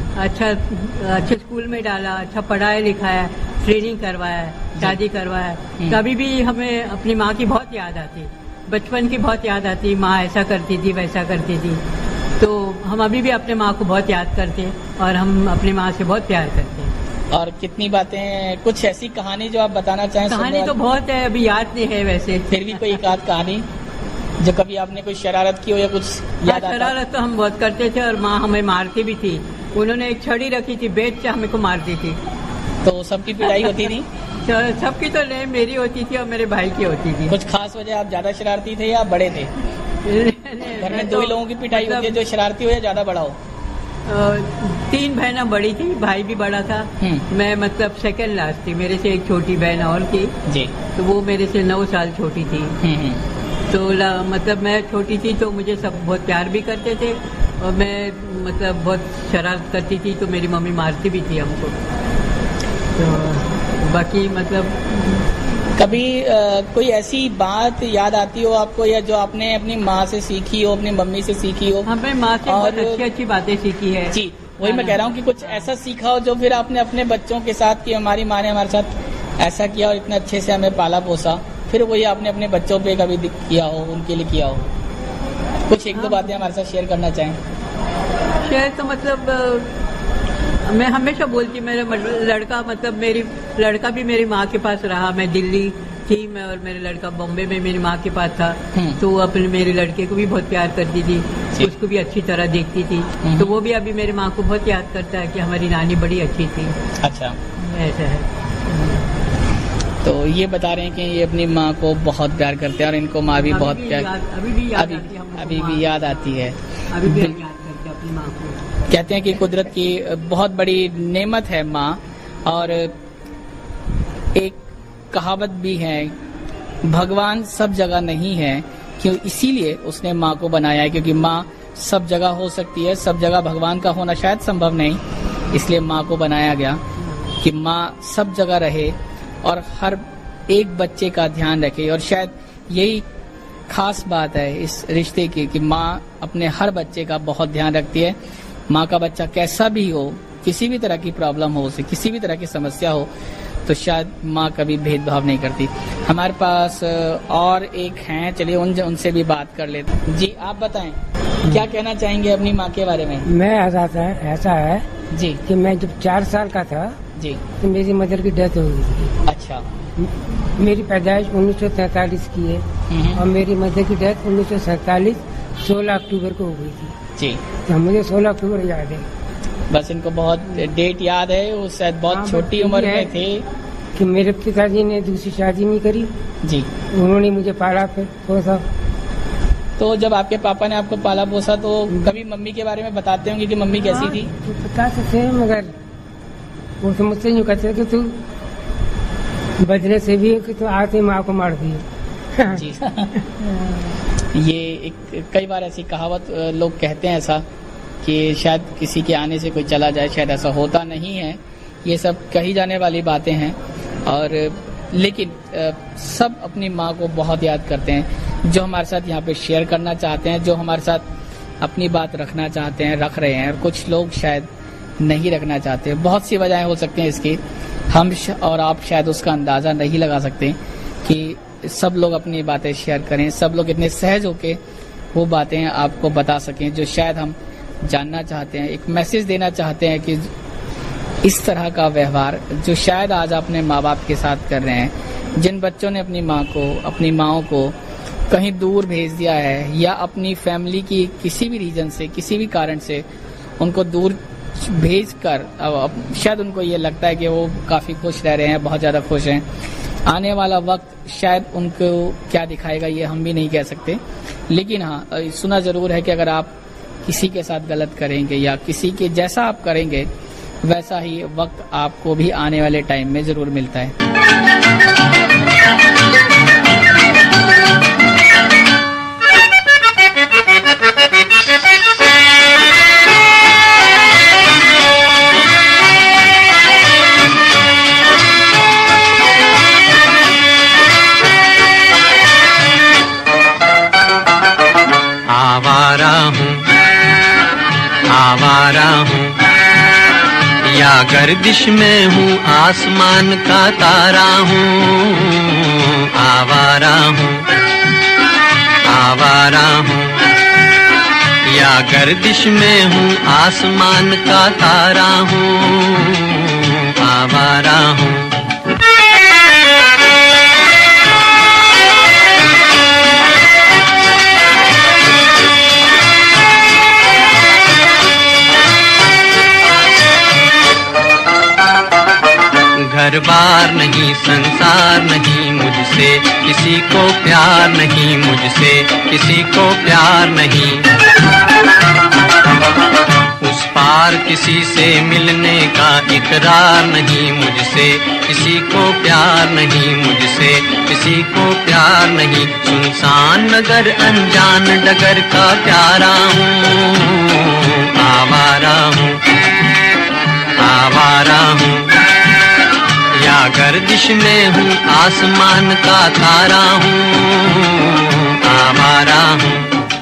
अच्छे स्कूल में डाला, अच्छा पढ़ाया लिखाया, ट्रेनिंग करवाया, शादी करवाया। कभी भी हमें अपनी माँ की बहुत याद आती, बचपन की बहुत याद आती, माँ ऐसा करती थी वैसा करती थी। तो हम अभी भी अपने माँ को बहुत याद करते हैं और हम अपनी माँ से बहुत प्यार करते हैं। और कितनी बातें, कुछ ऐसी कहानी जो आप बताना चाहें? कहानी तो बहुत है, अभी याद नहीं है वैसे। फिर भी कोई एक आध कहानी जो कभी आपने कोई शरारत की हो या कुछ याद आता? शरारत तो हम बहुत करते थे और माँ हमें मारती भी थी। उन्होंने एक छड़ी रखी थी, बेच से हमें को मारती थी। तो सबकी पिटाई होती थी? सबकी तो नहीं, मेरी होती थी और मेरे भाई की होती थी। कुछ खास वजह? आप ज्यादा शरारती थे या बड़े थे? घर में 2 ही लोगों की पिटाई होती है, जो शरारती हो या ज्यादा बड़ा हो? 3 बहनें बड़ी थी, भाई भी बड़ा था। मैं मतलब सेकंड लास्ट थी, मेरे से एक छोटी बहन और थी जी। तो वो मेरे से 9 साल छोटी थी। तो मतलब मैं छोटी थी तो मुझे सब बहुत प्यार भी करते थे और मैं मतलब बहुत शरारत करती थी तो मेरी मम्मी मारती भी थी हमको। तो बाकी मतलब कभी कोई ऐसी बात याद आती हो आपको, या जो आपने अपनी माँ से सीखी हो, अपनी मम्मी से सीखी हो? हमें माँ से बहुत अच्छी बातें सीखी है जी। वही मैं कह रहा हूँ कि कुछ ऐसा सीखा हो जो फिर आपने अपने बच्चों के साथ, कि हमारी माँ ने हमारे साथ ऐसा किया और इतना अच्छे से हमें पाला पोसा, फिर वही आपने अपने बच्चों पे कभी किया हो, उनके लिए किया हो? कुछ 1-2 बातें हमारे साथ शेयर करना चाहें? शेयर तो मतलब मैं हमेशा बोलती, मेरा लड़का मतलब लड़का भी मेरी माँ के पास रहा। मैं दिल्ली थी मैं और मेरा लड़का बॉम्बे में मेरी माँ के पास था। तो वो अपने मेरे लड़के को भी बहुत प्यार करती थी, उसको भी अच्छी तरह देखती थी। तो वो भी अभी मेरी माँ को बहुत याद करता है कि हमारी नानी बड़ी अच्छी थी। अच्छा, ऐसा है। तो ये बता रहे हैं कि ये अपनी माँ को बहुत प्यार करते हैं और इनको माँ भी बहुत प्यार, अभी भी याद आती है अपनी माँ को। कहते हैं कि कुदरत की बहुत बड़ी नेमत है माँ, और एक कहावत भी है, भगवान सब जगह नहीं है, क्यों इसीलिए उसने माँ को बनाया है, क्योंकि माँ सब जगह हो सकती है, सब जगह भगवान का होना शायद संभव नहीं, इसलिए माँ को बनाया गया कि माँ सब जगह रहे और हर एक बच्चे का ध्यान रखे। और शायद यही खास बात है इस रिश्ते की कि माँ अपने हर बच्चे का बहुत ध्यान रखती है। माँ का बच्चा कैसा भी हो, किसी भी तरह की प्रॉब्लम हो, उसे किसी भी तरह की समस्या हो, तो शायद माँ कभी भेदभाव नहीं करती। हमारे पास और एक हैं, चलिए उनसे भी बात कर लेते हैं। जी आप बताएं, क्या कहना चाहेंगे अपनी माँ के बारे में? मैं ऐसा है जी कि मैं जब 4 साल का था जी तो मेरी मदर की डेथ हो गई थी। अच्छा। मेरी पैदाइश 1943 की है और मेरी मदर की डेथ 1947 16 अक्टूबर को हो गई थी जी। तो मुझे 16 अक्टूबर याद है। बस इनको बहुत डेट याद है, वो शायद बहुत छोटी उम्र में थे कि मेरे पिताजी ने दूसरी शादी नहीं करी जी। उन्होंने मुझे पाला फिर पोसा। तो जब आपके पापा ने आपको पाला पोसा तो कभी मम्मी के बारे में बताते होंगे कि मम्मी कैसी थी? तो बताते थे, मगर वो तो मुझसे यूँ कहते थे कि तू बजने से भी कि तू आते माँ को मार दिए। जी ये एक कई बार ऐसी कहावत लोग कहते हैं ऐसा कि शायद किसी के आने से कोई चला जाए, शायद ऐसा होता नहीं है, ये सब कही जाने वाली बातें हैं। और लेकिन सब अपनी माँ को बहुत याद करते हैं। जो हमारे साथ यहाँ पे शेयर करना चाहते हैं, जो हमारे साथ अपनी बात रखना चाहते हैं, रख रहे हैं, और कुछ लोग शायद नहीं रखना चाहते। बहुत सी वजहें हो सकती हैं इसकी, हम और आप शायद उसका अंदाज़ा नहीं लगा सकते कि सब लोग अपनी बातें शेयर करें, सब लोग इतने सहज होके वो बातें आपको बता सकें जो शायद हम जानना चाहते हैं, एक मैसेज देना चाहते हैं कि इस तरह का व्यवहार जो शायद आज अपने माँ बाप के साथ कर रहे हैं, जिन बच्चों ने अपनी माँ को, अपनी माँओं को कहीं दूर भेज दिया है या अपनी फैमिली की किसी भी रीजन से, किसी भी कारण से उनको दूर भेजकर शायद उनको ये लगता है कि वो काफ़ी खुश रह रहे हैं, बहुत ज़्यादा खुश हैं। आने वाला वक्त शायद उनको क्या दिखाएगा ये हम भी नहीं कह सकते, लेकिन हाँ सुना ज़रूर है कि अगर आप किसी के साथ गलत करेंगे या किसी के जैसा आप करेंगे वैसा ही वक्त आपको भी आने वाले टाइम में ज़रूर मिलता है। आवारा हूँ या गर्दिश में हूँ, आसमान का तारा हूँ। आवारा हूँ, आवारा हूँ या गर्दिश में हूँ, आसमान का तारा हूँ। आवारा हूँ। घर बार नहीं, संसार नहीं, मुझसे किसी को प्यार नहीं, मुझसे किसी को प्यार नहीं। उस पार किसी से मिलने का इकरार नहीं, मुझसे किसी को प्यार नहीं, मुझसे किसी को प्यार नहीं। सुनसान नगर अनजान डगर का प्यारा हूँ। आवारा हूँ, आवारा हूँ या गर्दिश में हूँ, आसमान का तारा हूँ। आवारा हूँ।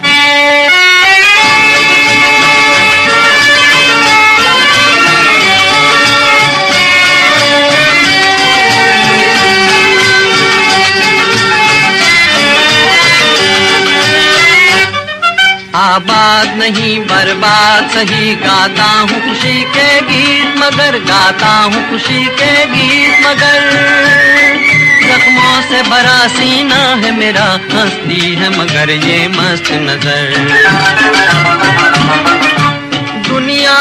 आबाद नहीं बर्बाद सही, गाता हूँ खुशी के गीत मगर, गाता हूँ खुशी के गीत मगर। जख्मों से भरा सीना है मेरा, हंसती है मगर ये मस्त नजर। दुनिया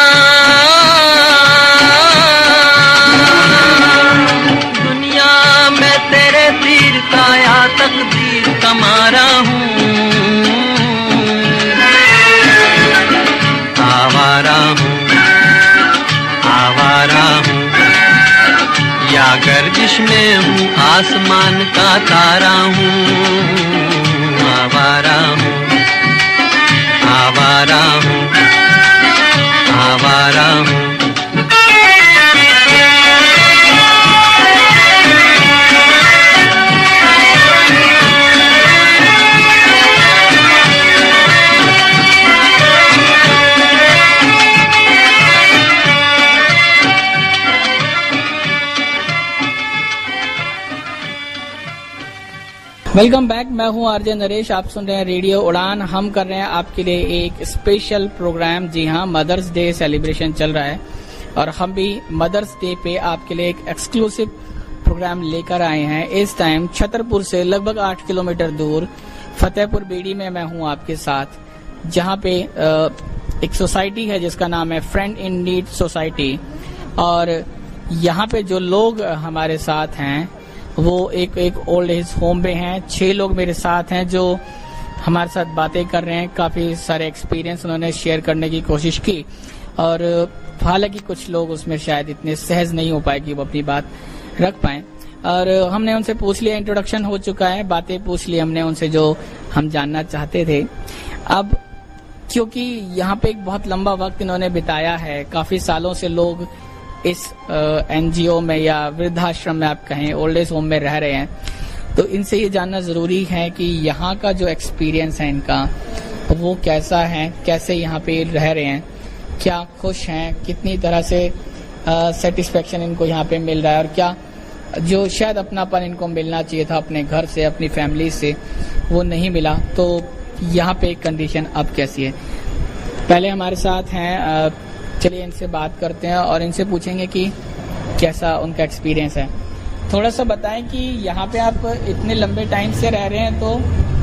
दुनिया में तेरे तीर का या तकदीर का मारा हूँ। आवारा हूँ, आवारा हूँ या गर्दिश में हूँ, आसमान का तारा हूँ। आवारा हूँ, आवारा वेलकम बैक, मैं हूं आरजे नरेश। आप सुन रहे हैं रेडियो उड़ान। हम कर रहे हैं आपके लिए एक स्पेशल प्रोग्राम। जी हां, मदर्स डे सेलिब्रेशन चल रहा है और हम भी मदर्स डे पे आपके लिए एक एक्सक्लूसिव प्रोग्राम लेकर आए हैं। इस टाइम छतरपुर से लगभग 8 किलोमीटर दूर फतेहपुर बेड़ी में मैं हूं आपके साथ, जहां पे एक सोसाइटी है जिसका नाम है फ्रेंड इन नीड सोसाइटी। और यहाँ पे जो लोग हमारे साथ हैं वो एक ओल्ड एज होम में हैं। 6 लोग मेरे साथ हैं जो हमारे साथ बातें कर रहे हैं। काफी सारे एक्सपीरियंस उन्होंने शेयर करने की कोशिश की और हालांकि कुछ लोग उसमें शायद इतने सहज नहीं हो पाए कि वो अपनी बात रख पाए। और हमने उनसे पूछ लिया, इंट्रोडक्शन हो चुका है, बातें पूछ ली हमने उनसे जो हम जानना चाहते थे। अब क्योंकि यहाँ पे एक बहुत लंबा वक्त इन्होंने बिताया है, काफी सालों से लोग इस एनजीओ में या वृद्धाश्रम में आप कहें ओल्ड एज होम में रह रहे हैं, तो इनसे ये जानना जरूरी है कि यहाँ का जो एक्सपीरियंस है इनका वो कैसा है, कैसे यहाँ पे रह रहे हैं, क्या खुश हैं, कितनी तरह से सेटिस्फेक्शन इनको यहाँ पे मिल रहा है और क्या जो शायद अपनापन इनको मिलना चाहिए था अपने घर से, अपनी फैमिली से, वो नहीं मिला। तो यहाँ पे कंडीशन अब कैसी है। पहले हमारे साथ हैं, चलिए इनसे बात करते हैं और इनसे पूछेंगे कि कैसा उनका एक्सपीरियंस है। थोड़ा सा बताएं कि यहाँ पे आप इतने लंबे टाइम से रह रहे हैं, तो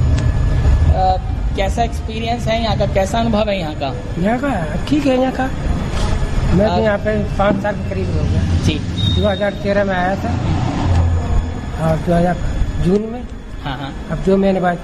कैसा एक्सपीरियंस है यहाँ का, कैसा अनुभव है यहाँ का? यहाँ का ठीक है। यहाँ का मैं तो यहाँ पे 5 साल के करीब हो गया जी। 2013 में आया था और 2000 जून में। हाँ। अब 2 महीने बाद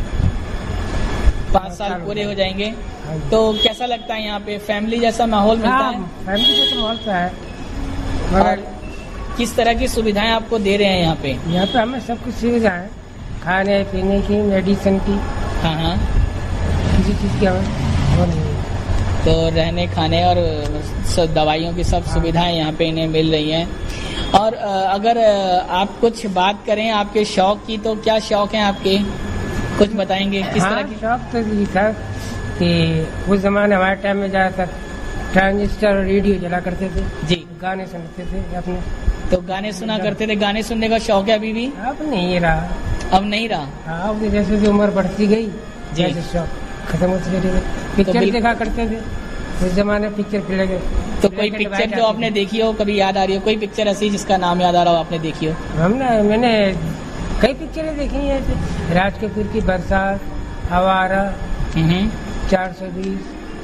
5 साल पूरे हो जाएंगे। तो कैसा लगता है यहाँ पे? फैमिली जैसा माहौल मिलता है? फैमिली जैसा माहौल तो है, मगर किस तरह की सुविधाएं आपको दे रहे हैं यहाँ पे? यहाँ पे हमें सब कुछ सुविधा है, खाने पीने की, मेडिसिन की। हाँ। किसी चीज की हमें वो नहीं है। तो रहने खाने और दवाइयों की सब सुविधाएं यहाँ पे इन्हें मिल रही हैं। और अगर आप कुछ बात करें आपके शौक की, तो क्या शौक है आपके, कुछ बताएंगे? किस तरह की? शौक तो ये था कि उस जमाने हमारे टाइम में ज्यादातर ट्रांजिस्टर और रेडियो चला करते थे जी, गाने सुनते थे अपने। तो गाने सुना करते थे, गाने सुनने का शौक है अभी भी? अब नहीं रहा। अब नहीं रहा? अब जैसे जो उम्र बढ़ती गई जैसे शौक खत्म होते चले गए। पिक्चर देखा करते थे उस जमाने, पिक्चर फिर लगे। तो कोई पिक्चर जो आपने देखी हो, कभी याद आ रही हो कोई पिक्चर ऐसी जिसका नाम याद आ रहा हो आपने देखी हो? मैंने कई पिक्चरें देखी हैं, राज कपूर की बरसात, आवारा, 420,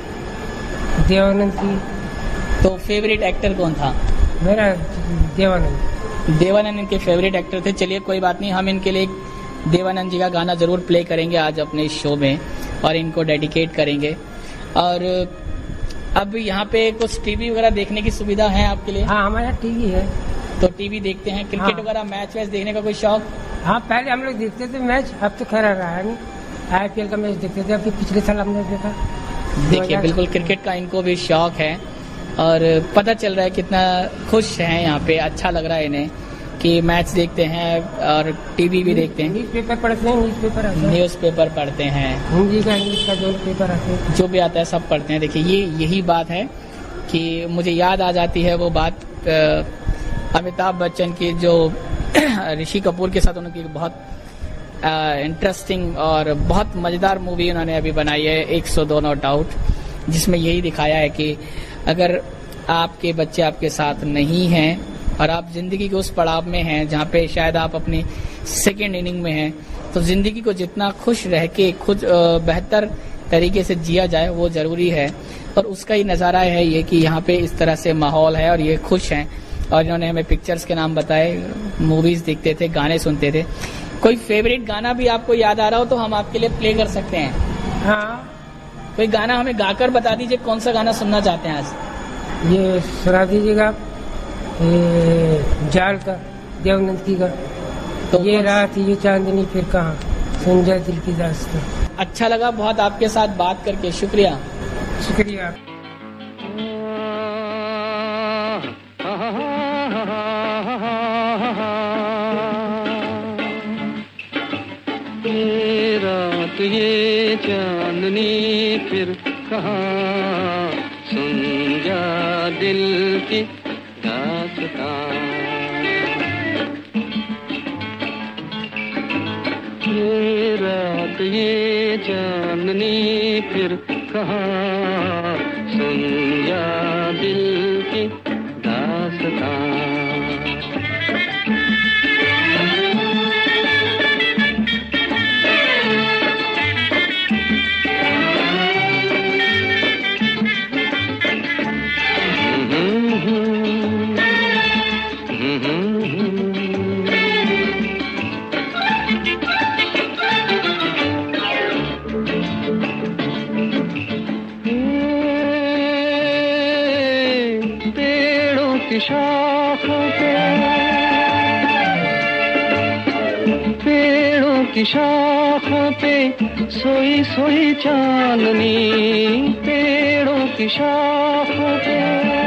देवानंद की। तो फेवरेट एक्टर कौन था? मेरा देवानंद। देवानंद इनके फेवरेट एक्टर थे। चलिए कोई बात नहीं, हम इनके लिए देवानंद जी का गाना जरूर प्ले करेंगे आज अपने इस शो में और इनको डेडिकेट करेंगे। और अब यहाँ पे कुछ टीवी वगैरह देखने की सुविधा है आपके लिए? हाँ, हमारे यहाँ टीवी है। तो टीवी देखते हैं, क्रिकेट वगैरह मैच वैच देखने का कोई शौक? हाँ, पहले हम लोग देखते थे मैच, अब तो खैर रहा है नहीं। IPL का मैच देखते थे, अभी पिछले साल हमने देखा। देखिए बिल्कुल क्रिकेट का इनको भी शौक है और पता चल रहा है कितना खुश है यहाँ पे। अच्छा लग रहा है इन्हें कि मैच देखते हैं और टीवी भी देखते हैं। न्यूज़पेपर पढ़ते हैं, न्यूज़पेपर पढ़ते हैं, हिंदी का इंग्लिश का जो पेपर आते हैं, जो भी आता है सब पढ़ते हैं। देखिए यही बात है कि मुझे याद आ जाती है वो बात अमिताभ बच्चन की, जो ऋषि कपूर के साथ उनकी बहुत इंटरेस्टिंग और बहुत मजेदार मूवी उन्होंने अभी बनाई है 102 नॉट आउट, जिसमें यही दिखाया है कि अगर आपके बच्चे आपके साथ नहीं हैं और आप जिंदगी के उस पड़ाव में हैं जहाँ पे शायद आप अपनी सेकेंड इनिंग में हैं, तो जिंदगी को जितना खुश रह के खुद बेहतर तरीके से जिया जाए वो जरूरी है। और उसका ही नज़ारा है ये कि यहाँ पे इस तरह से माहौल है और ये खुश हैं। और इन्होंने हमें पिक्चर्स के नाम बताए, मूवीज देखते थे, गाने सुनते थे। कोई फेवरेट गाना भी आपको याद आ रहा हो तो हम आपके लिए प्ले कर सकते हैं। हाँ, कोई गाना हमें गाकर बता दीजिए, कौन सा गाना सुनना चाहते हैं आज? ये सुना दीजिएगा, जाल का, देवानंद की का। तो ये रात ये चांदनी फिर कहाँ, सुन जा दिल की दास्तां। अच्छा लगा बहुत आपके साथ बात करके, शुक्रिया। शुक्रिया। रात ये चांदनी फिर कहाँ, सुन जा दिल की दास्तां। ये रात ये चांदनी फिर कहाँ, सुन जा दिल की दास्तां। पेड़ों की शाखों पे सोई सोई चांदनी, पेड़ों की शाखों पे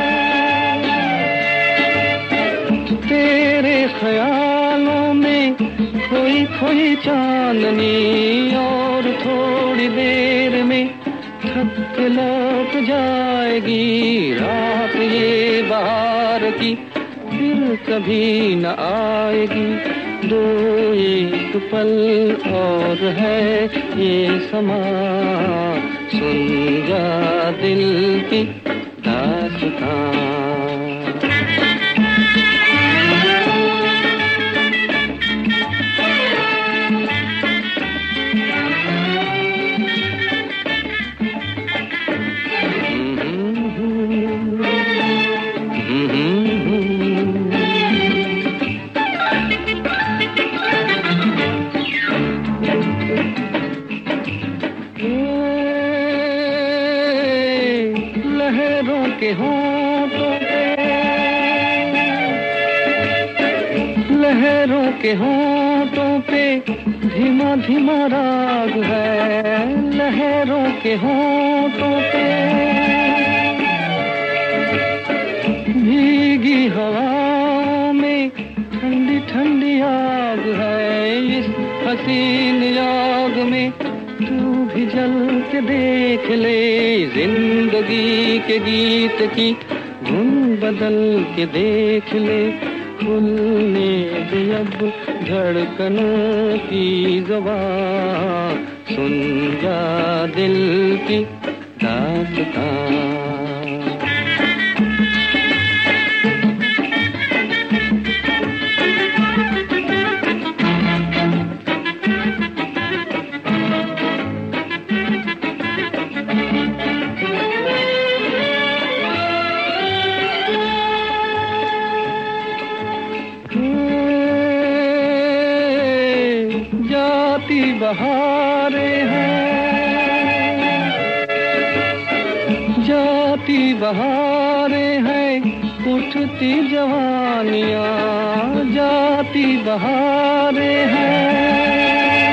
तेरे ख्यालों में खोई खोई चांदनी, और थोड़ी देर में थक के लौट जाएगी रात ये बहार की, फिर कभी न आएगी। दो एक पल और है ये समा, सुन जा दिल की दास्तां। लहरों के होंठों पे धीमा धीमा राग है, लहरों के होंठों पे भीगी हवाओं में ठंडी ठंडी आग है। इस हसीन आग में तू भी जल के देख ले, जिंदगी के गीत की धुन बदल के देख ले। खुलने दे अब धड़कनों की ज़बान, सुन जा दिल की दास्तां। बहारें हैं, जाती बहारें हैं, उठती जवानियाँ, जाती बहारें हैं।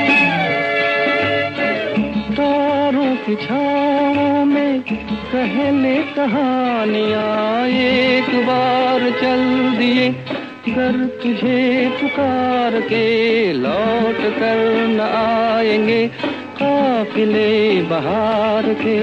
तारों की छाँव में कहले कहानियाँ, एक बार चल दिए कर तुझे पुकार के लौट कर न आएंगे काफिले बहार के।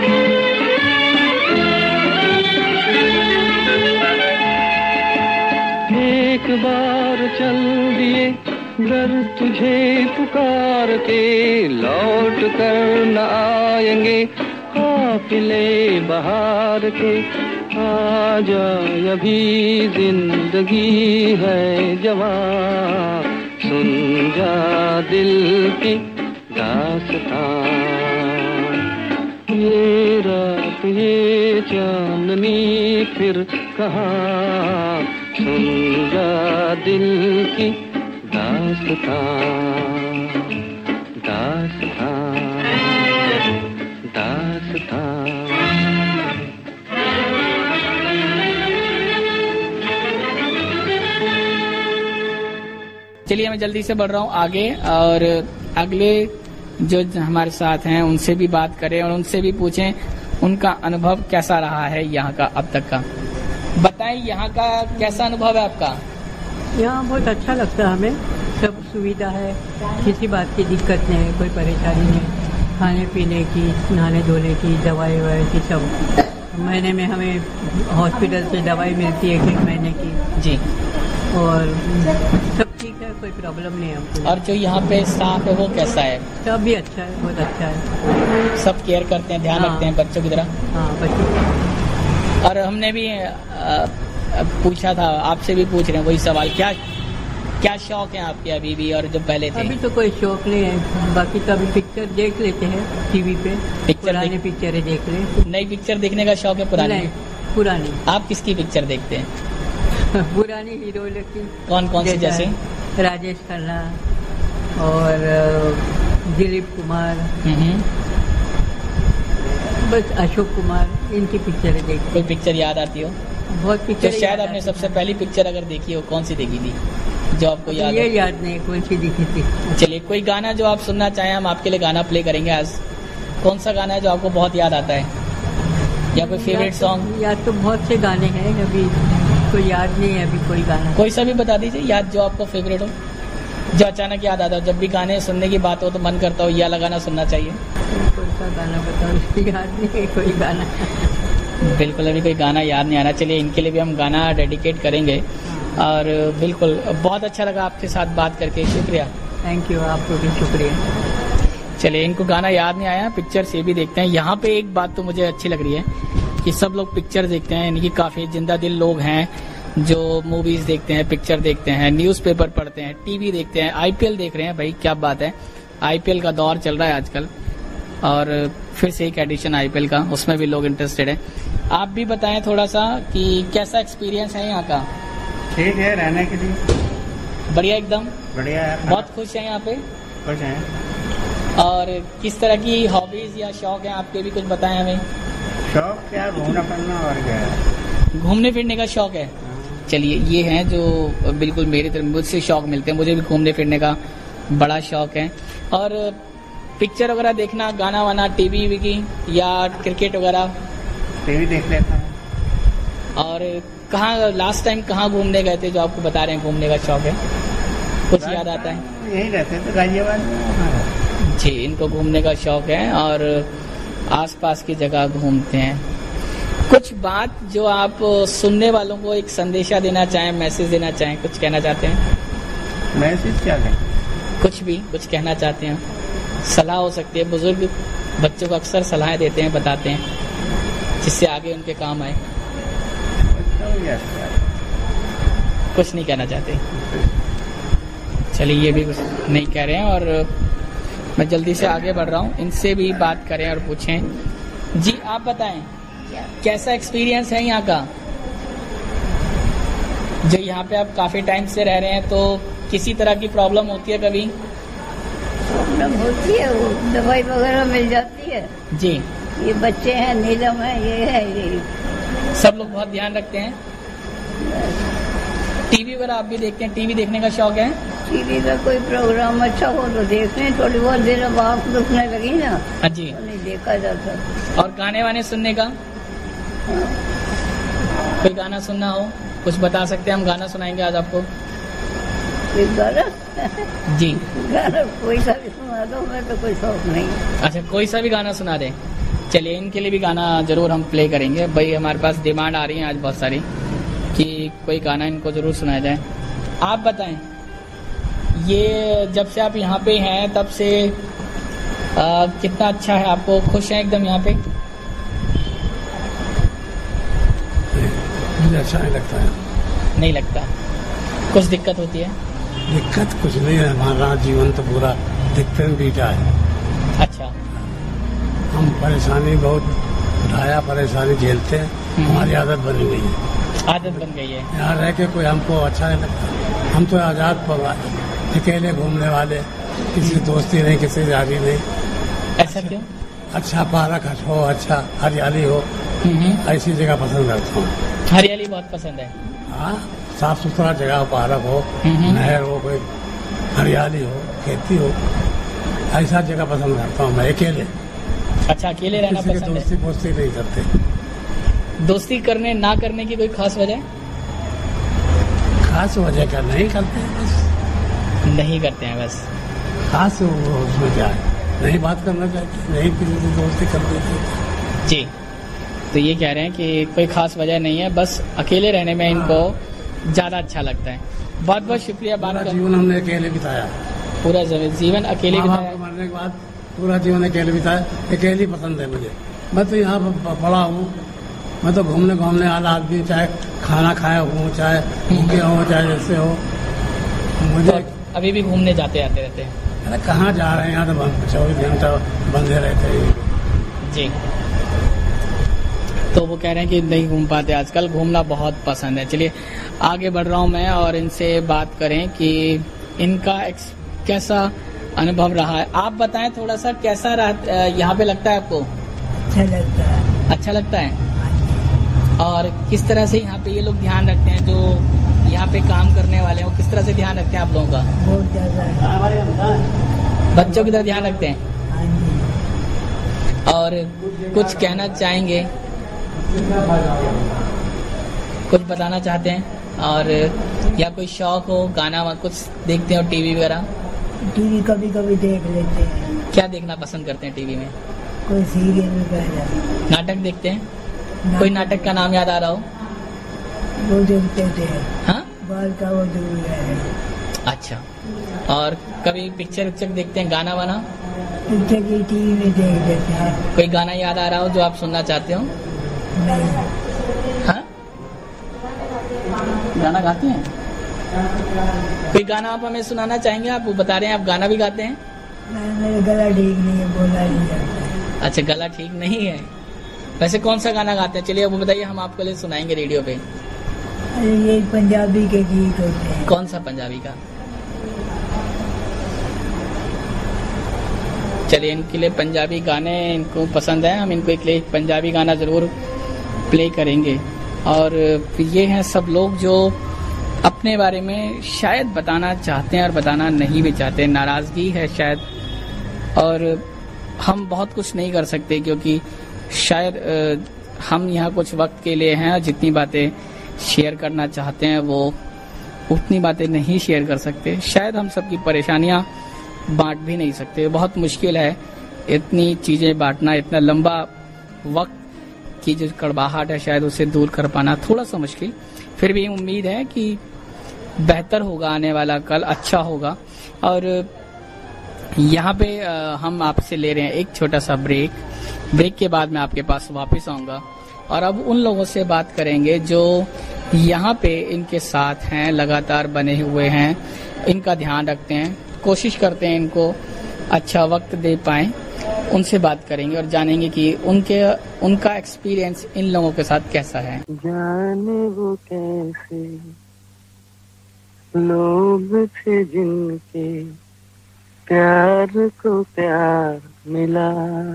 एक बार चल दिए गर तुझे पुकार के लौट कर न आएंगे काफिले बहार के। आजा अभी जिंदगी है जवां, सुन जा दिल की दास्तां। ये रात ये चांदनी फिर कहाँ, सुन जा दिल की दास्तां, दास्तां, दास्तां। चलिए मैं जल्दी से बढ़ रहा हूँ आगे और अगले जो हमारे साथ हैं उनसे भी बात करें और उनसे भी पूछें उनका अनुभव कैसा रहा है यहाँ का अब तक का। बताएं यहाँ का कैसा अनुभव है आपका? यहाँ बहुत अच्छा लगता है हमें, सब सुविधा है, किसी बात की दिक्कत नहीं है, कोई परेशानी नहीं, खाने पीने की, नहाने धोने की, दवाई ववाई की सब। महीने में हमें हॉस्पिटल से दवाई मिलती है 1 महीने की जी, और सब ठीक है, कोई प्रॉब्लम नहीं है हमको। और जो यहाँ पे स्टाफ है वो कैसा है? सब भी अच्छा है, बहुत अच्छा है। सब केयर करते हैं, ध्यान रखते हैं बच्चों की तरह? हाँ, बच्चों। और हमने भी पूछा था, आपसे भी पूछ रहे हैं वही सवाल, क्या क्या शौक है आपके अभी भी और जो पहले थे? अभी तो कोई शौक नहीं है, बाकी तो अभी पिक्चर देख लेते हैं टीवी पे, पुरानी पिक्चरें देख ले। नई पिक्चर देखने का शौक है? पुरानी? पुरानी। आप किसकी पिक्चर देखते हैं? पुरानी हीरो की। कौन कौन सी? जैसे राजेश खन्ना और दिलीप कुमार, बस अशोक कुमार, इनकी पिक्चरें देखते। कोई पिक्चर याद आती हो? बहुत पिक्चर। तो शायद आपने सबसे पहली पिक्चर अगर देखी हो, कौन सी देखी थी जो आपको याद? ये याद नहीं कौन सी देखी थी। चलिए, कोई गाना जो आप सुनना चाहें, हम आपके लिए गाना प्ले करेंगे आज। कौन सा गाना है जो आपको बहुत याद आता है, या कोई फेवरेट सॉन्ग? याद तो बहुत से गाने हैं, अभी कोई याद नहीं है अभी कोई गाना। कोई सा भी बता दीजिए याद, जो आपको फेवरेट हो, जो अचानक याद आता हो। जब भी गाने सुनने की बात हो तो मन करता हो यह गाना सुनना चाहिए। कोई सा गाना बताओ, याद नहीं है कोई गाना। बिल्कुल, अभी कोई गाना याद नहीं आ रहा। चलिए, इनके लिए भी हम गाना डेडिकेट करेंगे। और बिल्कुल, बहुत अच्छा लगा आपके साथ बात करके, शुक्रिया। थैंक यू, आपको भी शुक्रिया। चलिए, इनको गाना याद नहीं आया, पिक्चर से भी देखते हैं। यहाँ पे एक बात तो मुझे अच्छी लग रही है कि सब लोग पिक्चर देखते हैं, यानी कि काफी जिंदा दिल लोग हैं जो मूवीज देखते हैं, पिक्चर देखते हैं, न्यूज़पेपर पढ़ते हैं, टीवी देखते हैं, आईपीएल देख रहे हैं। भाई क्या बात है, आईपीएल का दौर चल रहा है आजकल, और फिर से एक एडिशन आईपीएल का, उसमें भी लोग इंटरेस्टेड है। आप भी बताएं थोड़ा सा कि कैसा एक्सपीरियंस है यहाँ का? ठीक है, रहने के लिए बढ़िया, एकदम बढ़िया है। बहुत खुश है यहाँ पे? खुश हैं। और किस तरह की हॉबीज या शौक है आपके, भी कुछ बताएं हमें। शौक क्या, घूमना फिरना और क्या है। घूमने फिरने का शौक है? चलिए, ये हैं जो बिल्कुल मेरी तरह मुझसे शौक मिलते हैं। मुझे भी घूमने फिरने का बड़ा शौक है। और पिक्चर वगैरह देखना, गाना वाना, टीवी की या क्रिकेट वगैरह? टीवी देख लेता हूँ। और कहाँ लास्ट टाइम कहाँ घूमने गए थे जो आपको बता रहे हैं घूमने का शौक है? कुछ याद आता है? यही रहते थे गाजियाबाद में। जी, इनको घूमने का शौक है और आसपास की जगह घूमते हैं। कुछ बात जो आप सुनने वालों को एक संदेशा देना चाहें, मैसेज देना चाहें, कुछ कहना चाहते हैं? मैसेज क्या है? कुछ भी, कुछ कहना चाहते हैं? सलाह हो सकती है, बुजुर्ग बच्चों को अक्सर सलाहें देते हैं, बताते हैं, जिससे आगे उनके काम आए। कुछ नहीं कहना चाहते? चलिए, ये भी कुछ नहीं कह रहे हैं और मैं जल्दी से आगे बढ़ रहा हूँ। इनसे भी बात करें और पूछें। जी, आप बताएं कैसा एक्सपीरियंस है यहाँ का? जो यहाँ पे आप काफी टाइम से रह रहे हैं, तो किसी तरह की प्रॉब्लम होती है कभी? प्रॉब्लम होती है, वो दवाई वगैरह मिल जाती है। जी, ये बच्चे हैं, नीलम है, ये है, ये सब लोग बहुत ध्यान रखते हैं। टीवी वगैरह आप भी देखते हैं? टीवी देखने का शौक है? टीवी का कोई प्रोग्राम अच्छा हो तो देखते हैं, थोड़ी बहुत देर अब आँख दुखने लगी ना। हाँ जी। तो नहीं देखा जाता। और गाने वाने सुनने का? कोई गाना सुनना हो, कुछ बता सकते हैं? हम गाना सुनाएंगे आज आपको। गाना? जी, गाना कोई सा भी सुना दो, मैं तो कोई शौक नहीं। अच्छा, कोई सा भी गाना सुना दे। चलिए, इनके लिए भी गाना जरूर हम प्ले करेंगे। भाई, हमारे पास डिमांड आ रही है आज बहुत सारी कि कोई गाना इनको जरूर सुनाया जाए। आप बताएं, ये जब से आप यहाँ पे हैं तब से कितना अच्छा है आपको? खुश हैं एकदम यहाँ पे? मुझे अच्छा नहीं लगता है। नहीं लगता? कुछ दिक्कत होती है? दिक्कत कुछ नहीं है, हमारा जीवन तो पूरा दिक्कत में बीता है। अच्छा। हम परेशानी बहुत उठाया, परेशानी झेलते हैं, हमारी आदत बनी गई है। आदत बन गई है। यहाँ रह के कोई हमको अच्छा नहीं लगता। हम तो आजाद अकेले घूमने वाले, किसी दोस्ती नहीं, किसी यारी नहीं। ऐसा क्यों? अच्छा पार्क हो, अच्छा हरियाली हो, ऐसी जगह पसंद करता हूँ। हरियाली बहुत पसंद है? हाँ, साफ सुथरा जगह हो, पार्क हो, नहर हो, कोई हरियाली हो, खेती हो, ऐसा जगह पसंद करता हूँ मैं अकेले। अच्छा, अकेले रहना पसंद है? दोस्ती पोस्ती नहीं करते। दोस्ती करने ना करने की कोई खास वजह? खास वजह क्या, नहीं करते हैं बस। नहीं करते हैं बस? खास उसमें क्या है, नहीं बात करना चाहते, नहीं किसी से दोस्ती करते हैं। जी, तो ये कह रहे हैं कि कोई खास वजह नहीं है, बस अकेले रहने में इनको ज्यादा अच्छा लगता है। बहुत बहुत शुक्रिया। पूरा जीवन हमने अकेले बिताया, पूरा जीवन अकेले बिताया। मरने के बाद पूरा जीवन अकेले बिताया, अकेले पसंद है मुझे। मैं तो यहाँ पड़ा हूँ, मैं तो घूमने वाला आदमी, चाहे खाना खाया हूँ, चाहे भूखे हो, चाहे जैसे हो। मुझे तो अभी भी घूमने जाते आते रहते हैं? अरे कहाँ जा रहे हैं, यहाँ तो 24 घंटा बंदे रहते हैं जी। तो वो कह रहे हैं कि नहीं घूम पाते आजकल, घूमना बहुत पसंद है। चलिए आगे बढ़ रहा हूँ मैं और इनसे बात करें कि इनका कैसा अनुभव रहा है। आप बताएं थोड़ा सा, कैसा यहाँ पे लगता है आपको? अच्छा लगता है। अच्छा लगता है। और किस तरह से यहाँ पे ये लोग ध्यान रखते हैं, जो यहाँ पे काम करने वाले हैं, वो किस तरह से ध्यान रखते हैं आप लोगों का? बहुत ज्यादा। बच्चों की तरह ध्यान रखते हैं। और कुछ कहना चाहेंगे, कुछ बताना चाहते हैं? और या कोई शौक हो, गाना कुछ देखते हो टीवी वगैरह? टीवी कभी कभी देख लेते हैं। क्या देखना पसंद करते हैं टीवी में? कोई सीरियल वगैरह। नाटक देखते हैं? कोई नाटक का नाम याद आ रहा हो? वो देखते थे। हाँ, बाल का वो दूर है। अच्छा। और कभी पिक्चर देखते हैं, गाना वाना? पिक्चर की टीवी में देख लेते हैं। कोई गाना याद आ रहा हो जो आप सुनना चाहते हो? नहीं। हाँ, गाना गाते हैं? कोई गाना आप हमें सुनाना चाहेंगे? आप बता रहे हैं आप गाना भी गाते हैं? मेरा गला ठीक नहीं है, बोला नहीं जाता। अच्छा, गला ठीक नहीं है। वैसे कौन सा गाना गाते हैं? चलिए वो बताइए, हम आपके लिए सुनाएंगे रेडियो पे। अरे ये पंजाबी के गीत होते हैं। कौन सा पंजाबी का? चलिए इनके लिए पंजाबी गाने इनको पसंद है, हम इनको एक पंजाबी गाना जरूर प्ले करेंगे। और ये हैं सब लोग जो अपने बारे में शायद बताना चाहते हैं और बताना नहीं भी चाहते, नाराजगी है शायद, और हम बहुत कुछ नहीं कर सकते क्योंकि शायद हम यहाँ कुछ वक्त के लिए हैं और जितनी बातें शेयर करना चाहते हैं वो उतनी बातें नहीं शेयर कर सकते। शायद हम सबकी परेशानियां बांट भी नहीं सकते, बहुत मुश्किल है इतनी चीजें बांटना, इतना लंबा वक्त की जो कड़वाहट है शायद उसे दूर कर पाना थोड़ा सा मुश्किल। फिर भी उम्मीद है कि बेहतर होगा, आने वाला कल अच्छा होगा। और यहाँ पे हम आपसे ले रहे हैं एक छोटा सा ब्रेक के बाद मैं आपके पास वापस आऊंगा और अब उन लोगों से बात करेंगे जो यहाँ पे इनके साथ हैं, लगातार बने हुए हैं, इनका ध्यान रखते हैं, कोशिश करते हैं इनको अच्छा वक्त दे पाएं। उनसे बात करेंगे और जानेंगे कि उनका एक्सपीरियंस इन लोगों के साथ कैसा है। जाने वो कैसे लोग थे जिनके प्यार को प्यार मिला,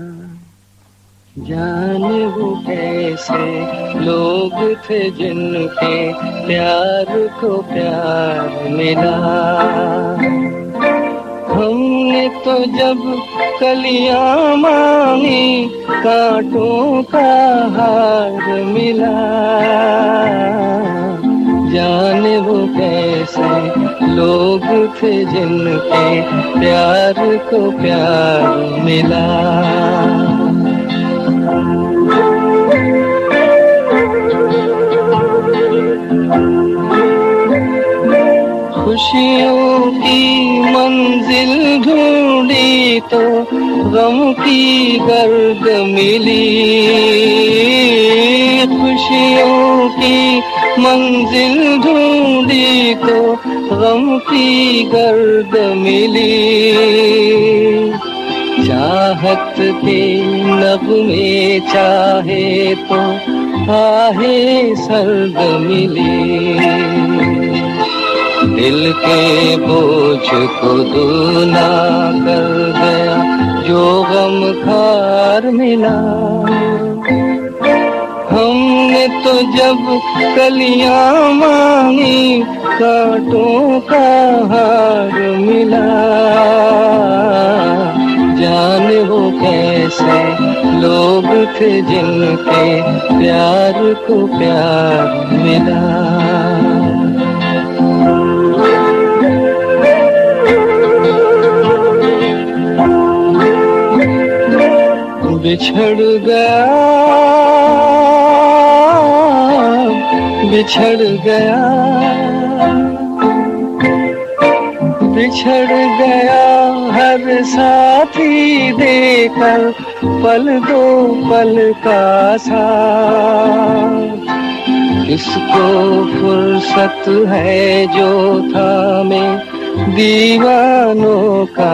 जाने वो कैसे लोग थे जिनके प्यार को प्यार मिला। हमने तो जब कलियां मांगी कांटों का हार मिला, जाने वो कैसे लोग थे जिनके प्यार को प्यार मिला। खुशियों की मंजिल ढूंढी तो गम की गर्द मिली, खुशियों की मंजिल ढूंढी तो गम की गर्द मिली। चाहत के नगमे चाहे तो आहे सर्द मिली, दिल के बोझ को दूना कर गया जो गम खार मिला। हमने तो जब कलियां मांगी कांटों का हार मिला, जाने वो कैसे लोग थे जिनके प्यार को प्यार मिला। बिछड़ गया हर साथी देकर पल दो पल का साथ। इसको फुर्सत है जो थामे दीवानों का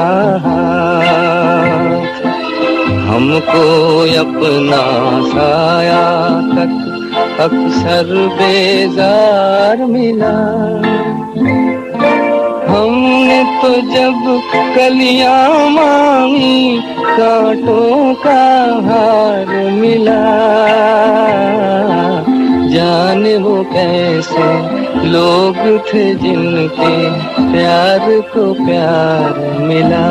हाथ। हमको अपना साया तक अक्सर बेजार मिला। हमने तो जब कलियां मांगी कांटों का हार मिला। जाने वो कैसे लोग थे जिनके प्यार को प्यार मिला।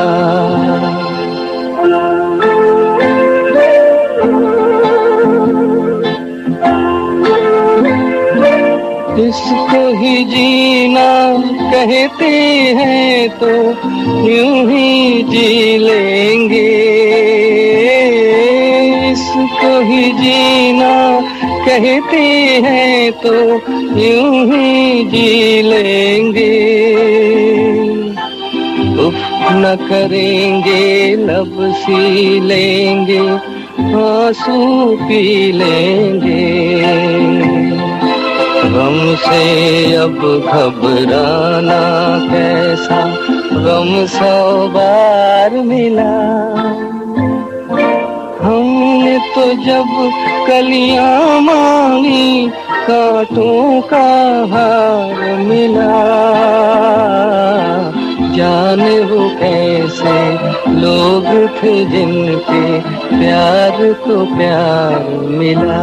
इसको ही जीना कहते हैं तो यूं ही जी लेंगे। इसको ही जीना कहते हैं तो यूं ही जी लेंगे। उफ न करेंगे लब सी लेंगे आंसू पी लेंगे। गम से अब घबराना कैसा गम 100 बार मिला। हमने तो जब कलियां मांगी कांटों का हार मिला। जाने वो कैसे लोग थे जिनके प्यार को प्यार मिला।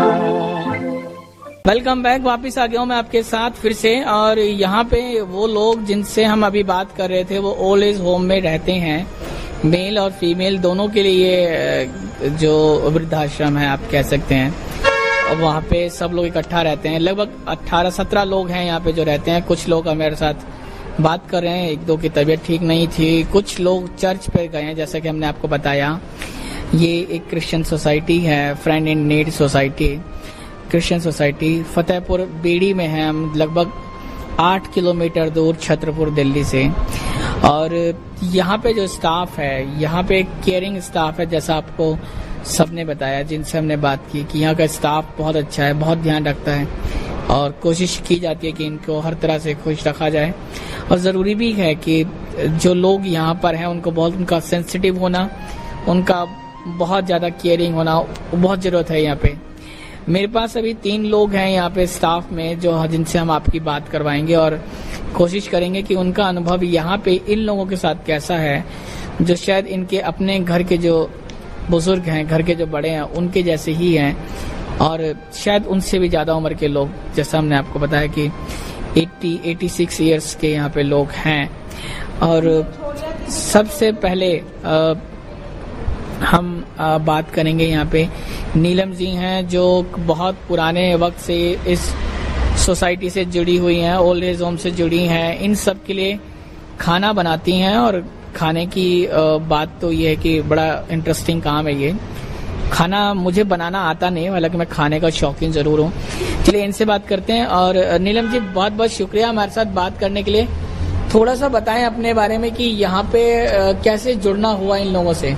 वेलकम बैक, वापस आ गया हूँ मैं आपके साथ फिर से। और यहाँ पे वो लोग जिनसे हम अभी बात कर रहे थे वो ओल्ड एज होम में रहते हैं, मेल और फीमेल दोनों के लिए जो वृद्धाश्रम है आप कह सकते हैं। और वहाँ पे सब लोग इकट्ठा रहते हैं, लगभग 18-17 लोग हैं यहाँ पे जो रहते हैं। कुछ लोग हमारे साथ बात कर रहे हैं, एक दो की तबीयत ठीक नहीं थी, कुछ लोग चर्च पे गए हैं जैसा कि हमने आपको बताया। ये एक क्रिश्चियन सोसाइटी है, friend in need society, Christian society Fatehpur Beri में है। हम लगभग 8 किलोमीटर दूर छतरपुर दिल्ली से। और यहाँ पे जो स्टाफ है, यहाँ पे केयरिंग स्टाफ है जैसा आपको सबने बताया जिनसे हमने बात की कि यहाँ का स्टाफ बहुत अच्छा है, बहुत ध्यान रखता है और कोशिश की जाती है कि इनको हर तरह से खुश रखा जाए। और ज़रूरी भी है कि जो लोग यहाँ पर हैं उनको बहुत उनका सेंसिटिव होना, उनका बहुत ज़्यादा केयरिंग होना बहुत ज़रूरत है यहाँ पे। मेरे पास अभी 3 लोग हैं यहाँ पे स्टाफ में जो जिनसे हम आपकी बात करवाएंगे और कोशिश करेंगे कि उनका अनुभव यहाँ पे इन लोगों के साथ कैसा है जो शायद इनके अपने घर के जो बुजुर्ग हैं, घर के जो बड़े हैं उनके जैसे ही हैं और शायद उनसे भी ज़्यादा उम्र के लोग, जैसा हमने आपको बताया कि 86 ईयर्स के यहाँ पे लोग हैं। और सबसे पहले हम बात करेंगे यहाँ पे नीलम जी हैं जो बहुत पुराने वक्त से इस सोसाइटी से जुड़ी हुई हैं, ओल्ड एज होम से जुड़ी हैं। इन सब के लिए खाना बनाती हैं और खाने की बात तो ये है कि बड़ा इंटरेस्टिंग काम है ये। खाना मुझे बनाना आता नहीं, हालांकि मैं खाने का शौकीन जरूर हूँ। चलिए इनसे बात करते हैं। और नीलम जी बहुत बहुत शुक्रिया हमारे साथ बात करने के लिए। थोड़ा सा बताएं अपने बारे में कि यहाँ पे कैसे जुड़ना हुआ इन लोगों से।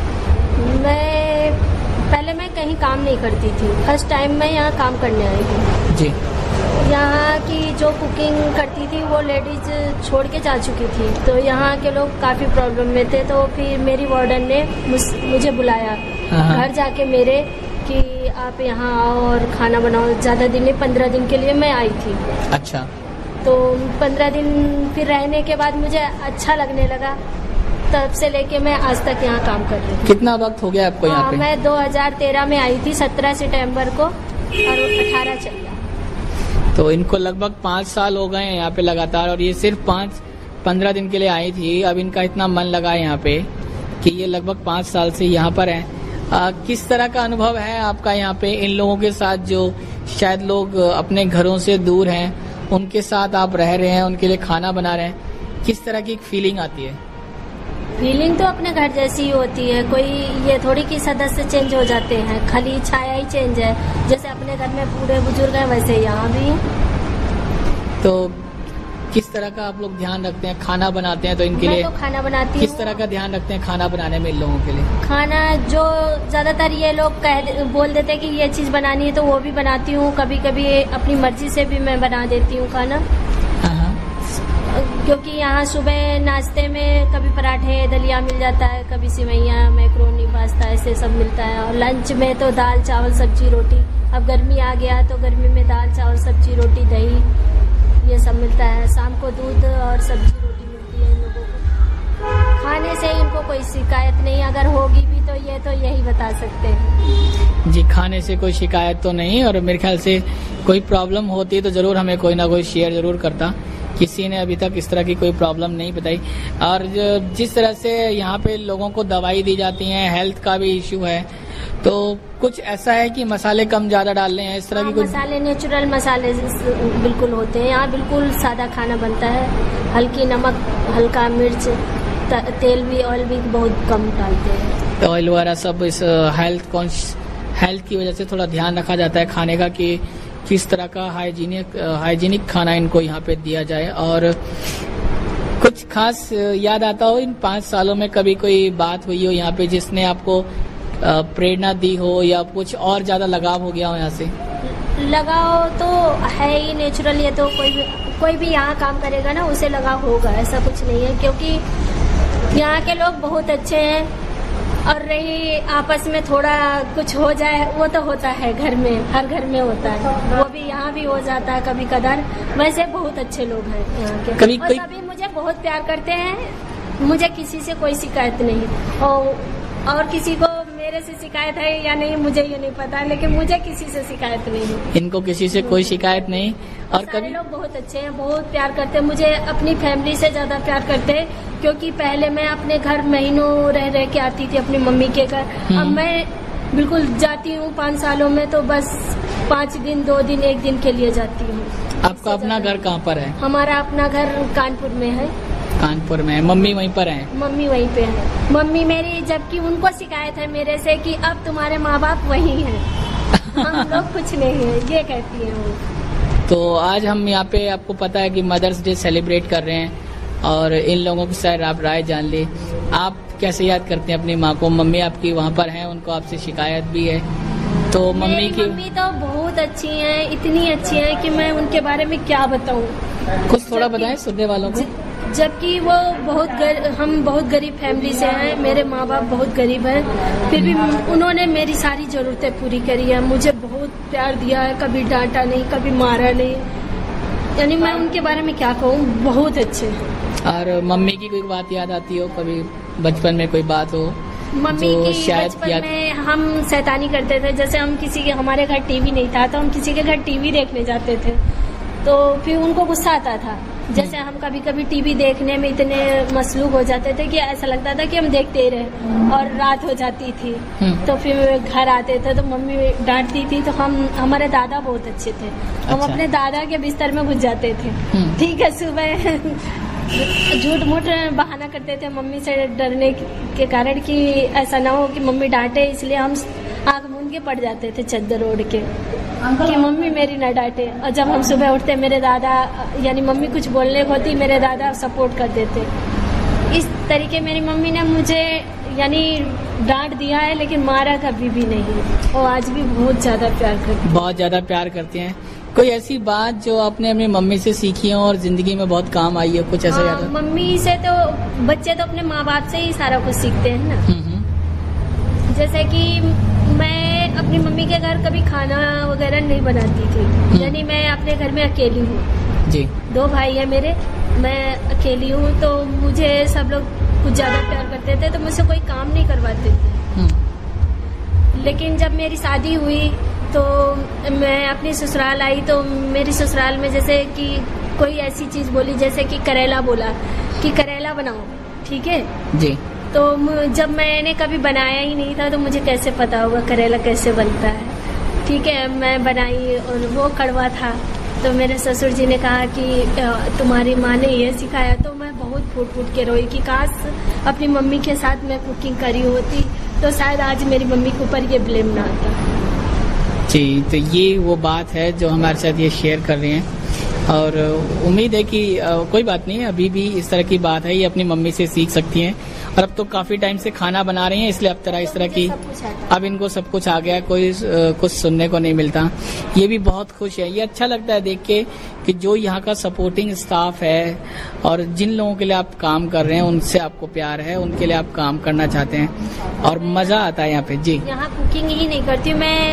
पहले मैं कहीं काम नहीं करती थी, फर्स्ट टाइम मैं यहाँ काम करने आई हूँ जी। यहाँ की जो कुकिंग करती थी वो लेडीज छोड़ के जा चुकी थी, तो यहाँ के लोग काफ़ी प्रॉब्लम में थे। तो फिर मेरी वार्डन ने मुझे बुलाया घर जाके मेरे कि आप यहाँ आओ और खाना बनाओ। ज़्यादा दिन नहीं, 15 दिन के लिए मैं आई थी। अच्छा। तो 15 दिन फिर रहने के बाद मुझे अच्छा लगने लगा, तब से लेके मैं आज तक यहाँ काम कर रही हूँ। कितना वक्त हो गया आपको यहाँ पे? मैं 2013 में आई थी, 17 सितंबर को, और 18 चल गया। तो इनको लगभग 5 साल हो गए हैं यहाँ पे लगातार, और ये सिर्फ 15 दिन के लिए आई थी। अब इनका इतना मन लगा है यहाँ पे कि ये लगभग 5 साल से यहाँ पर है। किस तरह का अनुभव है आपका यहाँ पे इन लोगों के साथ जो शायद लोग अपने घरों से दूर हैं, उनके साथ आप रह रहे हैं, उनके लिए खाना बना रहे हैं, किस तरह की फीलिंग आती है? फीलिंग तो अपने घर जैसी ही होती है, कोई ये थोड़ी कि सदस्य चेंज हो जाते हैं, खाली छाया ही चेंज है। जैसे अपने अपने घर में बूढ़े बुजुर्ग हैं वैसे यहाँ भी हैं। तो किस तरह का आप लोग ध्यान रखते हैं? खाना बनाते हैं तो इनके लिए तो खाना बनाती किस तरह का ध्यान रखते हैं खाना बनाने में इन लोगों के लिए? खाना जो ज्यादातर ये लोग बोल देते हैं कि ये चीज बनानी है तो वो भी बनाती हूँ। कभी कभी अपनी मर्जी से भी मैं बना देती हूँ खाना, क्योंकि यहाँ सुबह नाश्ते में कभी पराठे दलिया मिल जाता है, कभी सिवैयाँ मैक्रोनी पास्ता ऐसे सब मिलता है। और लंच में तो दाल चावल सब्जी रोटी। अब गर्मी आ गया तो गर्मी में दाल चावल सब्जी रोटी दही ये सब मिलता है। शाम को दूध और सब्जी रोटी मिलती है इन लोगों को। खाने से इनको कोई शिकायत नहीं, अगर होगी भी तो यही बता सकते हैं जी। खाने से कोई शिकायत तो नहीं, और मेरे ख्याल से कोई प्रॉब्लम होती तो जरूर हमें कोई ना कोई शेयर जरूर करता। किसी ने अभी तक इस तरह की कोई प्रॉब्लम नहीं बताई। और जिस तरह से यहाँ पे लोगों को दवाई दी जाती है, हेल्थ का भी इश्यू है, तो कुछ ऐसा है कि मसाले कम ज्यादा डालने हैं इस तरह की कुछ? मसाले नेचुरल मसाले बिल्कुल होते हैं यहाँ, बिल्कुल सादा खाना बनता है। हल्की नमक, हल्का मिर्च, तेल भी ऑयल भी बहुत कम डालते हैं। ऑयल वगैरह सब इस हेल्थ की वजह से थोड़ा ध्यान रखा जाता है खाने का कि किस तरह का हाइजीनिक खाना इनको यहाँ पे दिया जाए। और कुछ खास याद आता हो इन 5 सालों में, कभी कोई बात हुई हो यहाँ पे जिसने आपको प्रेरणा दी हो या कुछ और ज्यादा लगाव हो गया हो यहाँ से? लगाव तो है ही नेचुरल, ये तो कोई भी यहाँ काम करेगा ना उसे लगाव होगा, ऐसा कुछ नहीं है। क्योंकि यहाँ के लोग बहुत अच्छे हैं। और रही आपस में थोड़ा कुछ हो जाए वो तो होता है घर में, हर घर में होता है, वो भी यहाँ भी हो जाता है कभी कदार। वैसे बहुत अच्छे लोग हैं यहाँ के, और सभी मुझे बहुत प्यार करते हैं। मुझे किसी से कोई शिकायत नहीं, और किसी को मेरे से शिकायत है या नहीं मुझे ये नहीं पता, लेकिन मुझे किसी से शिकायत नहीं है। इनको किसी से कोई शिकायत नहीं। और कभी लोग बहुत अच्छे हैं, बहुत प्यार करते हैं मुझे, अपनी फैमिली से ज्यादा प्यार करते हैं। क्योंकि पहले मैं अपने घर महीनों रह के आती थी अपनी मम्मी के घर, अब मैं बिल्कुल जाती हूँ 5 सालों में तो बस 5 दिन 2 दिन 1 दिन के लिए जाती हूँ। आपका अपना घर कहाँ पर है? हमारा अपना घर कानपुर में है। कानपुर में है। मम्मी वहीं पर है? मम्मी वहीं पे है। मम्मी मेरी, जबकि उनको शिकायत है मेरे से कि अब तुम्हारे माँ बाप वहीं हैं, हम लोग कुछ नहीं है, ये कहती है वो। तो आज हम यहाँ पे, आपको पता है कि मदर्स डे सेलिब्रेट कर रहे हैं, और इन लोगों की शायद आप राय जान ले। आप कैसे याद करते हैं अपनी माँ को? मम्मी आपकी वहाँ पर हैं, उनको आपसे शिकायत भी है, तो मम्मी तो बहुत अच्छी हैं, इतनी अच्छी हैं कि मैं उनके बारे में क्या बताऊँ। कुछ थोड़ा बताएं सुनने वालों को। जबकि वो हम बहुत गरीब फैमिली से हैं, मेरे माँ बाप बहुत गरीब हैं, फिर भी उन्होंने मेरी सारी जरूरतें पूरी करी है, मुझे बहुत प्यार दिया है, कभी डांटा नहीं, कभी मारा नहीं। यानी मैं उनके बारे में क्या कहूँ, बहुत अच्छे। और मम्मी की कोई बात याद आती हो, कभी बचपन में कोई बात हो? मम्मी की बचपन में हम शैतानी करते थे, जैसे हमारे घर टीवी नहीं था तो हम किसी के घर टीवी देखने जाते थे, तो फिर उनको गुस्सा आता था। जैसे हम कभी कभी टीवी देखने में इतने मसलूक हो जाते थे कि ऐसा लगता था कि हम देखते ही रहे, और रात हो जाती थी तो फिर घर आते थे तो मम्मी डांटती थी। तो हमारे दादा बहुत अच्छे थे, हम अपने दादा के बिस्तर में घुस जाते थे। ठीक है, सुबह झूठ मूठ बहाना करते थे मम्मी से डरने के कारण कि ऐसा ना हो कि मम्मी डांटे, इसलिए हम आंख मूंद के पड़ जाते थे चद्दर ओढ़ के कि मम्मी मेरी ना डांटे। और जब हम सुबह उठते मेरे दादा, यानी मम्मी कुछ बोलने को होती, मेरे दादा सपोर्ट कर देते। इस तरीके मेरी मम्मी ने मुझे यानी डांट दिया है, लेकिन मारा कभी भी नहीं, और आज भी बहुत ज्यादा प्यार करती, बहुत ज्यादा प्यार करती हैं। कोई ऐसी बात जो आपने अपनी मम्मी से सीखी हो और जिंदगी में बहुत काम आई हो, कुछ ऐसा याद है? मम्मी से तो बच्चे तो अपने माँ बाप से ही सारा कुछ सीखते हैं ना। जैसे कि मैं अपनी मम्मी के घर कभी खाना वगैरह नहीं बनाती थी, यानी मैं अपने घर में अकेली हूँ जी। 2 भाई है मेरे, मैं अकेली हूँ, तो मुझे सब लोग कुछ ज्यादा प्यार करते थे, तो मुझसे कोई काम नहीं करवाते थे। लेकिन जब मेरी शादी हुई तो मैं अपनी ससुराल आई, तो मेरी ससुराल में जैसे कि कोई ऐसी चीज बोली, जैसे कि करेला बोला कि करेला बनाओ, ठीक है जी। तो जब मैंने कभी बनाया ही नहीं था तो मुझे कैसे पता होगा करेला कैसे बनता है। ठीक है, मैं बनाई और वो कड़वा था, तो मेरे ससुर जी ने कहा कि तुम्हारी माँ ने ये सिखाया। तो मैं बहुत फूट फूट के रोई कि काश अपनी मम्मी के साथ मैं कुकिंग करी होती तो शायद आज मेरी मम्मी के ऊपर ये ब्लेम ना आता। जी, तो ये वो बात है जो हमारे साथ ये शेयर कर रही हैं और उम्मीद है कि कोई बात नहीं है, अभी भी इस तरह की बात है, ये अपनी मम्मी से सीख सकती हैं। और अब तो काफी टाइम से खाना बना रही हैं, इसलिए अब इस तरह की अब इनको सब कुछ आ गया, कोई कुछ सुनने को नहीं मिलता। ये भी बहुत खुश है, ये अच्छा लगता है देख के कि जो यहाँ का सपोर्टिंग स्टाफ है और जिन लोगों के लिए आप काम कर रहे हैं उनसे आपको प्यार है, उनके लिए आप काम करना चाहते हैं और मजा आता है यहाँ पे। जी, यहाँ कुकिंग ही नहीं करती मैं,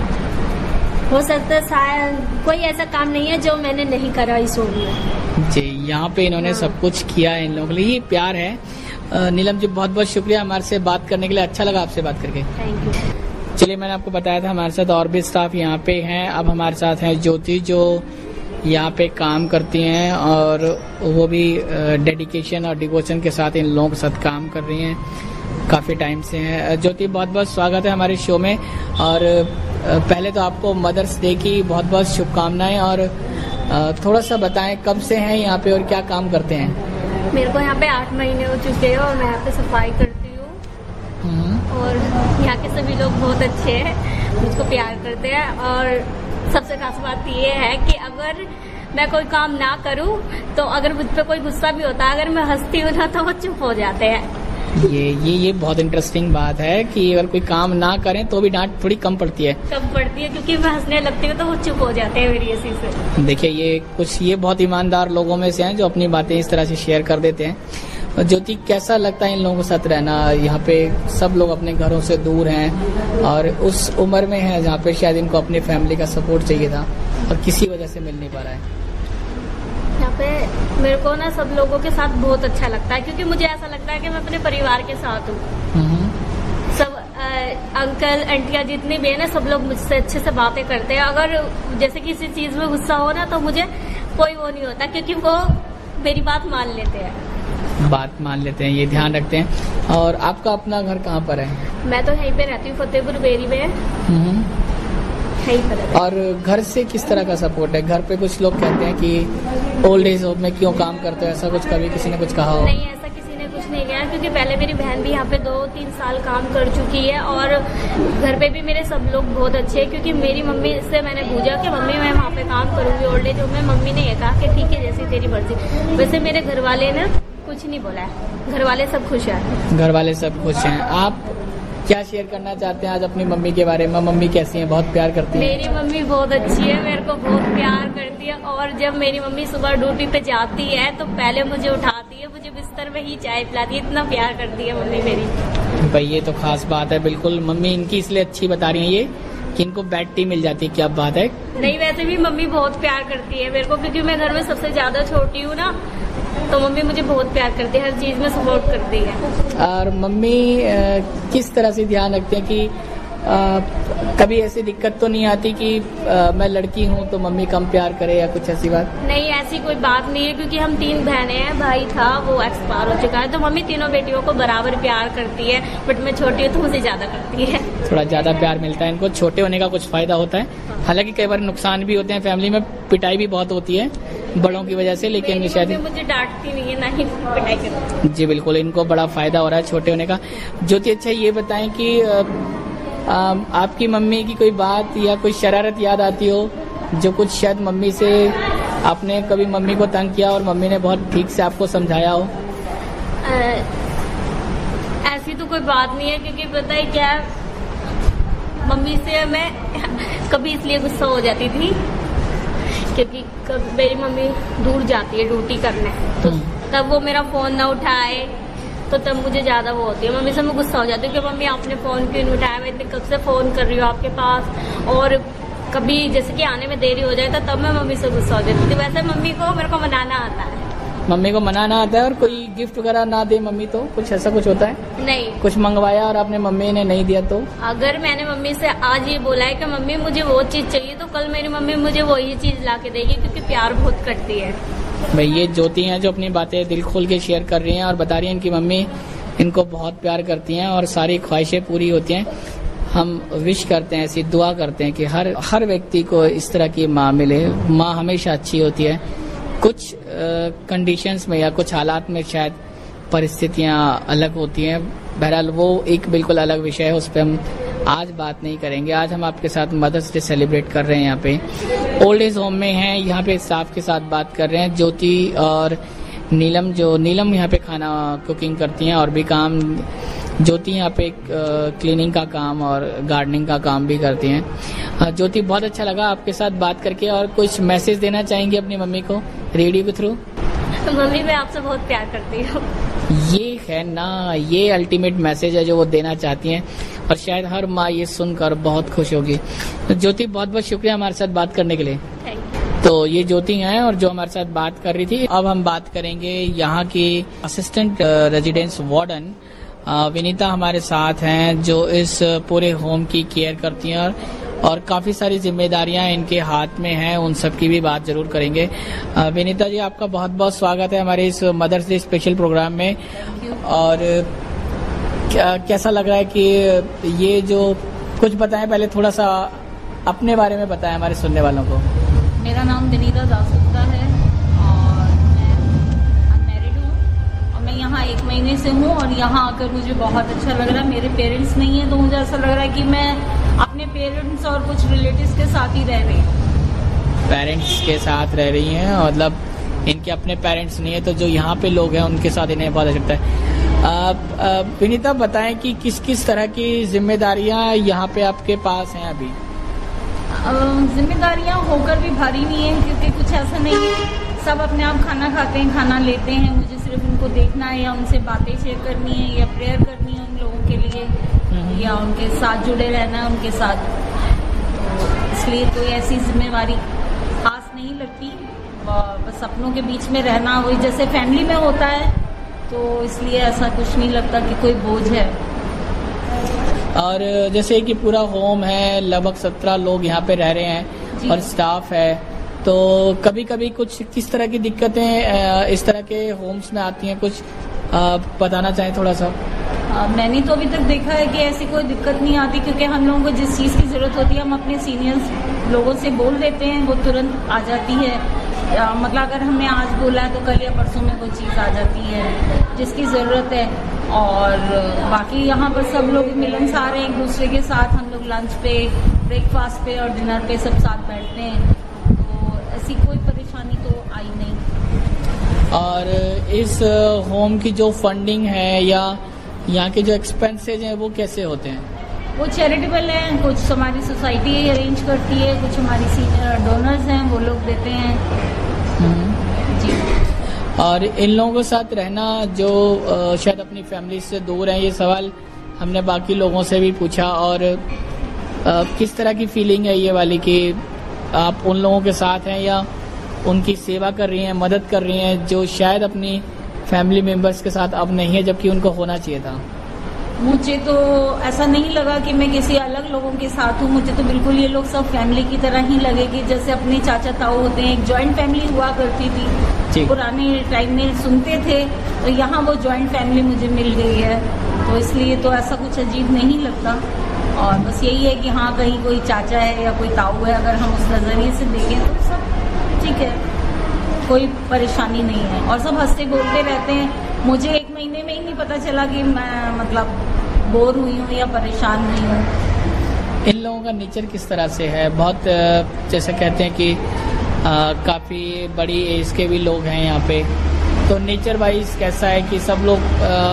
हो सकता है शायद कोई ऐसा काम नहीं है जो मैंने नहीं करा इस शो में। जी, यहाँ पे इन्होंने सब कुछ किया है, इन लोगों के लिए ये प्यार है। नीलम जी, बहुत बहुत शुक्रिया हमारे से बात करने के लिए, अच्छा लगा आपसे बात करके। Thank you. चलिए, मैंने आपको बताया था हमारे साथ और भी स्टाफ यहाँ पे हैं। अब हमारे साथ हैं ज्योति, जो यहाँ पे काम करती हैं और वो भी डेडिकेशन और डिवोशन के साथ इन लोगों के साथ काम कर रही हैं, काफी टाइम से हैं। ज्योति, बहुत बहुत स्वागत है हमारे शो में और पहले तो आपको मदर्स डे की बहुत बहुत शुभकामनाएं और थोड़ा सा बताएं कब से हैं यहाँ पे और क्या काम करते हैं। मेरे को यहाँ पे 8 महीने हो चुके हैं और मैं यहाँ पे सफाई करती हूँ और यहाँ के सभी लोग बहुत अच्छे हैं, मुझको प्यार करते हैं। और सबसे खास बात ये है कि अगर मैं कोई काम ना करूँ तो अगर मुझ पर कोई गुस्सा भी होता है, अगर मैं हंसती हूँ ना तो वो चुप हो जाते हैं। ये बहुत इंटरेस्टिंग बात है कि अगर कोई काम ना करें तो भी डांट थोड़ी कम पड़ती है। कम पड़ती है क्योंकि मैं हंसने लगती हूँ तो वो चुप हो जाते हैं मेरी इसी से। देखिए, ये बहुत ईमानदार लोगों में से हैं जो अपनी बातें इस तरह से शेयर कर देते हैं। ज्योति, कैसा लगता है इन लोगों के साथ रहना? यहाँ पे सब लोग अपने घरों से दूर हैं और उस उम्र में है जहाँ पे शायद इनको अपनी फैमिली का सपोर्ट चाहिए था और किसी वजह से मिल नहीं पा रहा है। यहाँ पे मेरे को ना सब लोगों के साथ बहुत अच्छा लगता है क्योंकि मुझे ऐसा लगता है कि मैं अपने परिवार के साथ हूँ। सब अंकल आंटियाँ जितने भी है ना, सब लोग मुझसे अच्छे से बातें करते हैं। अगर जैसे किसी चीज में गुस्सा हो ना तो मुझे कोई वो नहीं होता क्योंकि वो मेरी बात मान लेते हैं, ये ध्यान रखते हैं। और आपका अपना घर कहाँ पर है? मैं तो यहीं पे रहती हूँ, फतेहपुर बेरी में। और घर से किस तरह का सपोर्ट है? घर पे कुछ लोग कहते हैं कि ओल्ड एज होम में क्यों काम करते हो, ऐसा कुछ कभी किसी ने कुछ कहा हो? नहीं, ऐसा किसी ने कुछ नहीं कहा क्योंकि पहले मेरी बहन भी यहाँ पे 2-3 साल काम कर चुकी है और घर पे भी मेरे सब लोग बहुत अच्छे हैं क्योंकि मेरी मम्मी से मैंने पूछा कि मम्मी मैं वहाँ पे काम करूँगी ओल्ड एज होम में। मम्मी ने ये कहा कि ठीक है, जैसी तेरी मर्जी। वैसे मेरे घर वाले ने कुछ नहीं बोला है, घर वाले सब खुश हैं। घर वाले सब खुश हैं। आप क्या शेयर करना चाहते हैं आज अपनी मम्मी के बारे में? मम्मी कैसी हैं? बहुत प्यार करती हैं? मेरी मम्मी बहुत अच्छी है, मेरे को बहुत प्यार करती है और जब मेरी मम्मी सुबह ड्यूटी पे जाती है तो पहले मुझे उठाती है, मुझे बिस्तर में ही चाय पिलाती है, इतना प्यार करती है मम्मी मेरी। भाई, ये तो खास बात है। बिल्कुल, मम्मी इनकी इसलिए अच्छी बता रही है ये कि इनको बेड टी मिल जाती है। क्या बात है? नहीं, वैसे भी मम्मी बहुत प्यार करती है मेरे को क्योंकि मैं घर में सबसे ज्यादा छोटी हूँ ना, तो मम्मी मुझे बहुत प्यार करती है, हर चीज में सपोर्ट करती है। और मम्मी किस तरह से ध्यान रखते हैं कि कभी ऐसी दिक्कत तो नहीं आती कि मैं लड़की हूँ तो मम्मी कम प्यार करे या कुछ ऐसी बात? नहीं, ऐसी कोई बात नहीं है क्योंकि हम 3 बहनें हैं, भाई था वो एक्सपायर हो चुका है, तो मम्मी तीनों बेटियों को बराबर प्यार करती है। बट मैं छोटी हूँ तो मुझे ज्यादा करती है। थोड़ा ज्यादा प्यार मिलता है इनको। छोटे होने का कुछ फायदा होता है, हालांकि कई बार नुकसान भी होते हैं, फैमिली में पिटाई भी बहुत होती है बड़ों की वजह से, लेकिन शायद मुझे डांटती नहीं है ना ही पिटाई करती। जी बिल्कुल, इनको बड़ा फायदा हो रहा है छोटे होने का। ज्योति, अच्छा ये बताएं कि आपकी मम्मी की कोई बात या कोई शरारत याद आती हो जो कुछ शायद मम्मी से आपने कभी मम्मी को तंग किया और मम्मी ने बहुत ठीक से आपको समझाया हो? ऐसी तो कोई बात नहीं है क्योंकि पता है क्या, मम्मी से मैं कभी इसलिए गुस्सा हो जाती थी क्योंकि मेरी मम्मी दूर जाती है ड्यूटी करने, तो तब वो मेरा फोन ना उठाए तो तब मुझे ज्यादा वो होती है, मम्मी से मैं गुस्सा हो जाती हूँ कि मम्मी आपने फोन क्यों नहीं उठाया, मैं इतने कब से फोन कर रही हूँ आपके पास। और कभी जैसे कि आने में देरी हो जाए तो तब मैं मम्मी से गुस्सा हो जाती थी। वैसे मम्मी को मेरे को मनाना आता है। मम्मी को मनाना आता है? और कोई गिफ्ट वगैरह ना दे मम्मी तो कुछ ऐसा कुछ होता है? नहीं। कुछ मंगवाया और आपने मम्मी ने नहीं दिया तो? अगर मैंने मम्मी से आज ये बोला है कि मम्मी मुझे वो चीज चाहिए, तो कल मेरी मम्मी मुझे वही चीज ला के देगी क्योंकि प्यार बहुत करती है। भाई, ये ज्योति हैं जो अपनी बातें दिल खोल के शेयर कर रही हैं और बता रही हैं इनकी मम्मी इनको बहुत प्यार करती हैं और सारी ख्वाहिशें पूरी होती हैं। हम विश करते हैं, ऐसी दुआ करते हैं कि हर व्यक्ति को इस तरह की माँ मिले। माँ हमेशा अच्छी होती है। कुछ कंडीशंस में या कुछ हालात में शायद परिस्थितियाँ अलग होती हैं, बहरहाल वो एक बिल्कुल अलग विषय है, उस पर हम आज बात नहीं करेंगे। आज हम आपके साथ मदर्स डे सेलिब्रेट कर रहे हैं। यहाँ पे ओल्ड एज होम में हैं। यहाँ पे स्टाफ के साथ बात कर रहे हैं। ज्योति और नीलम यहाँ पे खाना कुकिंग करती हैं और भी काम। ज्योति यहाँ पे क्लीनिंग का काम और गार्डनिंग का काम भी करती हैं। ज्योति, बहुत अच्छा लगा आपके साथ बात करके। और कुछ मैसेज देना चाहेंगे अपनी मम्मी को रेडियो के थ्रू? मम्मी, मैं आपसे बहुत प्यार करती हूँ। ये है ना, ये अल्टीमेट मैसेज है जो वो देना चाहती हैं और शायद हर माँ ये सुनकर बहुत खुश होगी। तो ज्योति, बहुत बहुत शुक्रिया हमारे साथ बात करने के लिए। तो ये ज्योति हैं और जो हमारे साथ बात कर रही थी। अब हम बात करेंगे यहाँ की असिस्टेंट रेजिडेंस वार्डन विनीता हमारे साथ हैं, जो इस पूरे होम की केयर करती हैं और काफी सारी जिम्मेदारियां इनके हाथ में हैं। उन सब की भी बात जरूर करेंगे। विनीता जी, आपका बहुत बहुत स्वागत है हमारे इस मदर्स डे स्पेशल प्रोग्राम में। और कैसा लग रहा है कि ये जो कुछ बताएं, पहले थोड़ा सा अपने बारे में बताएं हमारे सुनने वालों को। मेरा नाम विनीता दासगुप्ता है और मैं अनमैरिड हूँ और मैं यहाँ 1 महीने से हूँ। और यहाँ आकर मुझे बहुत अच्छा लग रहा है। मेरे पेरेंट्स नहीं है तो मुझे ऐसा लग रहा है कि मैं अपने पेरेंट्स और कुछ रिलेटिव्स के साथ ही रह रही हूँ। पेरेंट्स के साथ रह रही हैं, मतलब इनके अपने पेरेंट्स नहीं है तो जो यहाँ पे लोग हैं उनके साथ इन्हें बहुत अच्छा लगता है। विनीता, बताएं कि किस किस तरह की जिम्मेदारियां यहाँ पे आपके पास हैं अभी? जिम्मेदारियां होकर भी भारी नहीं है, क्योंकि कुछ ऐसा नहीं है। सब अपने आप खाना खाते हैं, खाना लेते हैं। मुझे सिर्फ उनको देखना है या उनसे बातें शेयर करनी है या प्रेयर करनी है उन लोगों के लिए या उनके साथ जुड़े रहना है उनके साथ। तो इसलिए कोई ऐसी जिम्मेवारी खास नहीं लगती। बस अपनों के बीच में रहना वही जैसे फैमिली में होता है, तो इसलिए ऐसा कुछ नहीं लगता कि कोई बोझ है। और जैसे कि पूरा होम है, लगभग 17 लोग यहाँ पे रह रहे हैं और स्टाफ है, तो कभी कभी कुछ किस तरह की दिक्कतें इस तरह के होम्स में आती हैं, कुछ बताना चाहें थोड़ा सा? मैंने तो अभी तक देखा है कि ऐसी कोई दिक्कत नहीं आती, क्योंकि हम लोगों को जिस चीज़ की ज़रूरत होती है हम अपने सीनियर्स लोगों से बोल देते हैं, वो तुरंत आ जाती है। मतलब अगर हमने आज बोला है तो कल या परसों में कोई चीज़ आ जाती है जिसकी ज़रूरत है। और बाकी यहाँ पर सब लोग मिलनसार हैं एक दूसरे के साथ। हम लोग लंच पे, ब्रेकफास्ट पे और डिनर पे सब साथ बैठते हैं, तो ऐसी कोई परेशानी तो आई नहीं। और इस होम की जो फंडिंग है या यहाँ के जो एक्सपेंसेज हैं वो कैसे होते हैं? वो चैरिटेबल हैं, कुछ हमारी सोसाइटी अरेंज करती है, कुछ हमारी सीनियर डोनर्स हैं वो लोग देते हैं जी। और इन लोगों के साथ रहना जो शायद अपनी फैमिली से दूर हैं, ये सवाल हमने बाकी लोगों से भी पूछा। और किस तरह की फीलिंग है ये वाली कि आप उन लोगों के साथ हैं या उनकी सेवा कर रही हैं, मदद कर रही हैं, जो शायद अपनी फैमिली मेंबर्स के साथ अब नहीं है जबकि उनको होना चाहिए था? मुझे तो ऐसा नहीं लगा कि मैं किसी अलग लोगों के साथ हूँ। मुझे तो बिल्कुल ये लोग सब फैमिली की तरह ही लगे कि जैसे अपने चाचा ताऊ होते हैं। एक जॉइंट फैमिली हुआ करती थी पुराने टाइम में, सुनते थे, तो यहाँ वो जॉइंट फैमिली मुझे मिल गई है, तो इसलिए तो ऐसा कुछ अजीब नहीं लगता। और बस यही है कि हाँ, कहीं कोई चाचा है या कोई ताऊ है, अगर हम उस नज़रिए से देखें तो सब ठीक है, कोई परेशानी नहीं है और सब हंसते बोलते रहते हैं। मुझे 1 महीने में ही नहीं पता चला कि मैं मतलब बोर हुई हूँ या परेशान हुई हूँ। इन लोगों का नेचर किस तरह से है? बहुत जैसे कहते हैं कि काफ़ी बड़ी एज के भी लोग हैं यहाँ पे, तो नेचर वाइज कैसा है कि सब लोग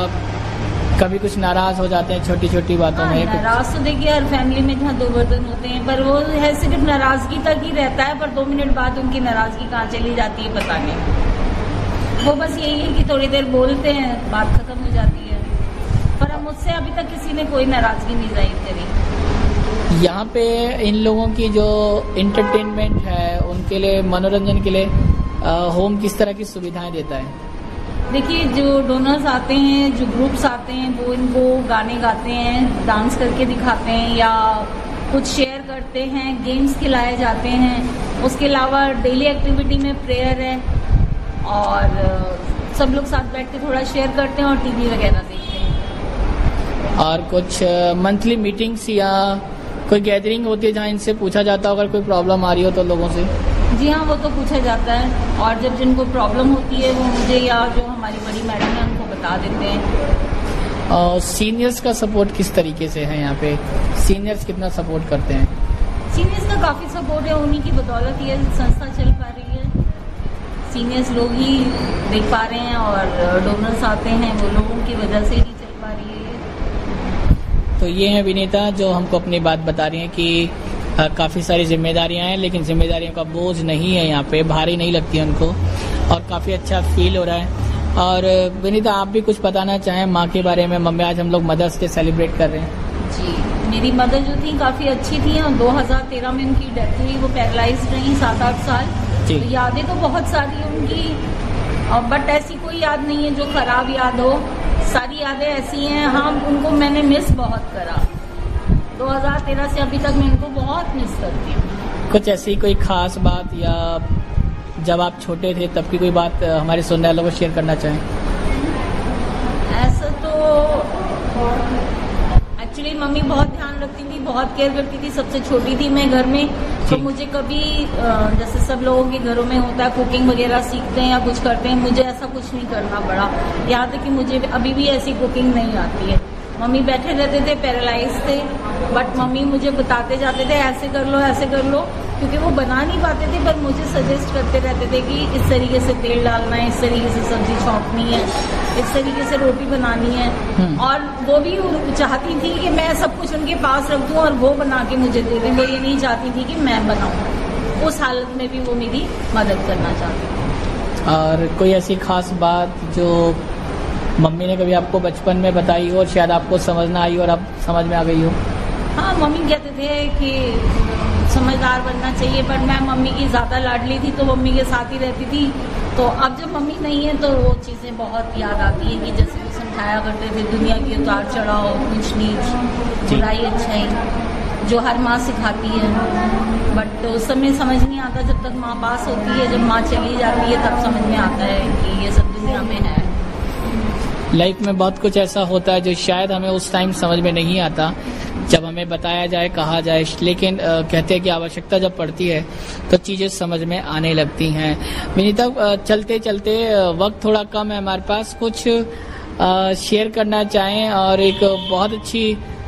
कभी कुछ नाराज हो जाते हैं छोटी छोटी बातों में? नाराज तो देखिए हर फैमिली में जहाँ 2 बर्तन होते हैं, पर वो है सिर्फ नाराजगी तक ही रहता है, पर 2 मिनट बाद उनकी नाराजगी कहाँ चली जाती है पता नहीं। वो बस यही है कि थोड़ी देर बोलते हैं, बात खत्म हो जाती है, पर अब मुझसे अभी तक किसी ने कोई नाराजगी नहीं जाहिर करी। यहाँ पे इन लोगों की जो एंटरटेनमेंट है, उनके लिए मनोरंजन के लिए होम किस तरह की सुविधाएं देता है? देखिए, जो डोनर्स आते हैं, जो ग्रुप्स आते हैं, वो इनको गाने गाते हैं, डांस करके दिखाते हैं या कुछ शेयर करते हैं, गेम्स खिलाए जाते हैं। उसके अलावा डेली एक्टिविटी में प्रेयर है और सब लोग साथ बैठ के थोड़ा शेयर करते हैं और टीवी वगैरह देखते हैं। और कुछ मंथली मीटिंग्स या कोई गैदरिंग होती है जहाँ इनसे पूछा जाता है अगर कोई प्रॉब्लम आ रही हो तो लोगों से? जी हाँ, वो तो पूछा जाता है और जब जिनको प्रॉब्लम होती है वो मुझे या जो हमारी बड़ी मैडम है उनको बता देते हैं। और सीनियर्स का सपोर्ट किस तरीके से है यहाँ पे? सीनियर्स कितना सपोर्ट करते हैं? सीनियर्स का काफ़ी सपोर्ट है, उन्हीं की बदौलत ये संस्था चल पा रही है। सीनियर्स लोग ही देख पा रहे हैं और डोनर्स आते हैं, वो लोगों की वजह से ही चल पा रही है। तो ये है विनीता जो हमको अपनी बात बता रही हैं कि काफ़ी सारी जिम्मेदारियां हैं, लेकिन जिम्मेदारियों का बोझ नहीं है यहाँ पे, भारी नहीं लगती है उनको और काफ़ी अच्छा फील हो रहा है। और विनीता आप भी कुछ बताना चाहें माँ के बारे में? मम्मी, आज हम लोग मदर्स डे सेलिब्रेट कर रहे हैं। जी, मेरी मदर जो थी काफ़ी अच्छी थी और 2013 में उनकी डेथ हुई। वो पैरालाइज रही 7-8 साल। तो यादें तो बहुत सारी उनकी, बट ऐसी कोई याद नहीं है जो खराब याद हो। सारी यादें ऐसी हैं। हाँ, उनको मैंने मिस बहुत करा। 2013 से अभी तक मैं उनको बहुत मिस करती हूँ। कुछ ऐसी कोई खास बात या जब आप छोटे थे तब की कोई बात हमारे सुनने वालों को शेयर करना चाहें? ऐसा तो एक्चुअली मम्मी बहुत ध्यान रखती थी, बहुत केयर करती थी। सबसे छोटी थी मैं घर में, तो मुझे कभी जैसे सब लोगों के घरों में होता है कुकिंग वगैरह सीखते हैं या कुछ करते हैं, मुझे ऐसा कुछ नहीं करना पड़ा। यहाँ तक कि मुझे अभी भी ऐसी कुकिंग नहीं आती है। मम्मी बैठे रहते थे, पैरालाइज थे, बट मम्मी मुझे बताते जाते थे ऐसे कर लो, ऐसे कर लो, क्योंकि वो बना नहीं पाते थे पर मुझे सजेस्ट करते रहते थे कि इस तरीके से तेल डालना है, इस तरीके से सब्जी छौंकनी है, इस तरीके से रोटी बनानी है। और वो भी चाहती थी कि मैं सब कुछ उनके पास रख दूं और वो बना के मुझे दे दें। वो ये नहीं चाहती थी कि मैं बनाऊं। उस हालत में भी वो मेरी मदद करना चाहती थी। और कोई ऐसी खास बात जो मम्मी ने कभी आपको बचपन में बताई हो और शायद आपको समझ ना आई और अब समझ में आ गई हो? हाँ, मम्मी कहते थे कि समझदार बनना चाहिए, पर मैं मम्मी की ज़्यादा लाडली थी तो मम्मी के साथ ही रहती थी। तो अब जब मम्मी नहीं है तो वो चीज़ें बहुत याद आती हैं कि जैसे वो समझाया करते थे, दुनिया की उतार चढ़ाव, ऊंच नीच, बुराई अच्छाई, जो हर माँ सिखाती है। बट उस समय समझ नहीं आता जब तक माँ पास होती है। जब माँ चली जाती है तब समझ में आता है कि ये सब दुनिया में है। लाइफ में बहुत कुछ ऐसा होता है जो शायद हमें उस टाइम समझ में नहीं आता, जब हमें बताया जाए, कहा जाए, लेकिन कहते हैं कि आवश्यकता जब पड़ती है तो चीज़ें समझ में आने लगती हैं। विनीता, चलते चलते वक्त थोड़ा कम है हमारे पास, कुछ शेयर करना चाहें? और एक बहुत अच्छी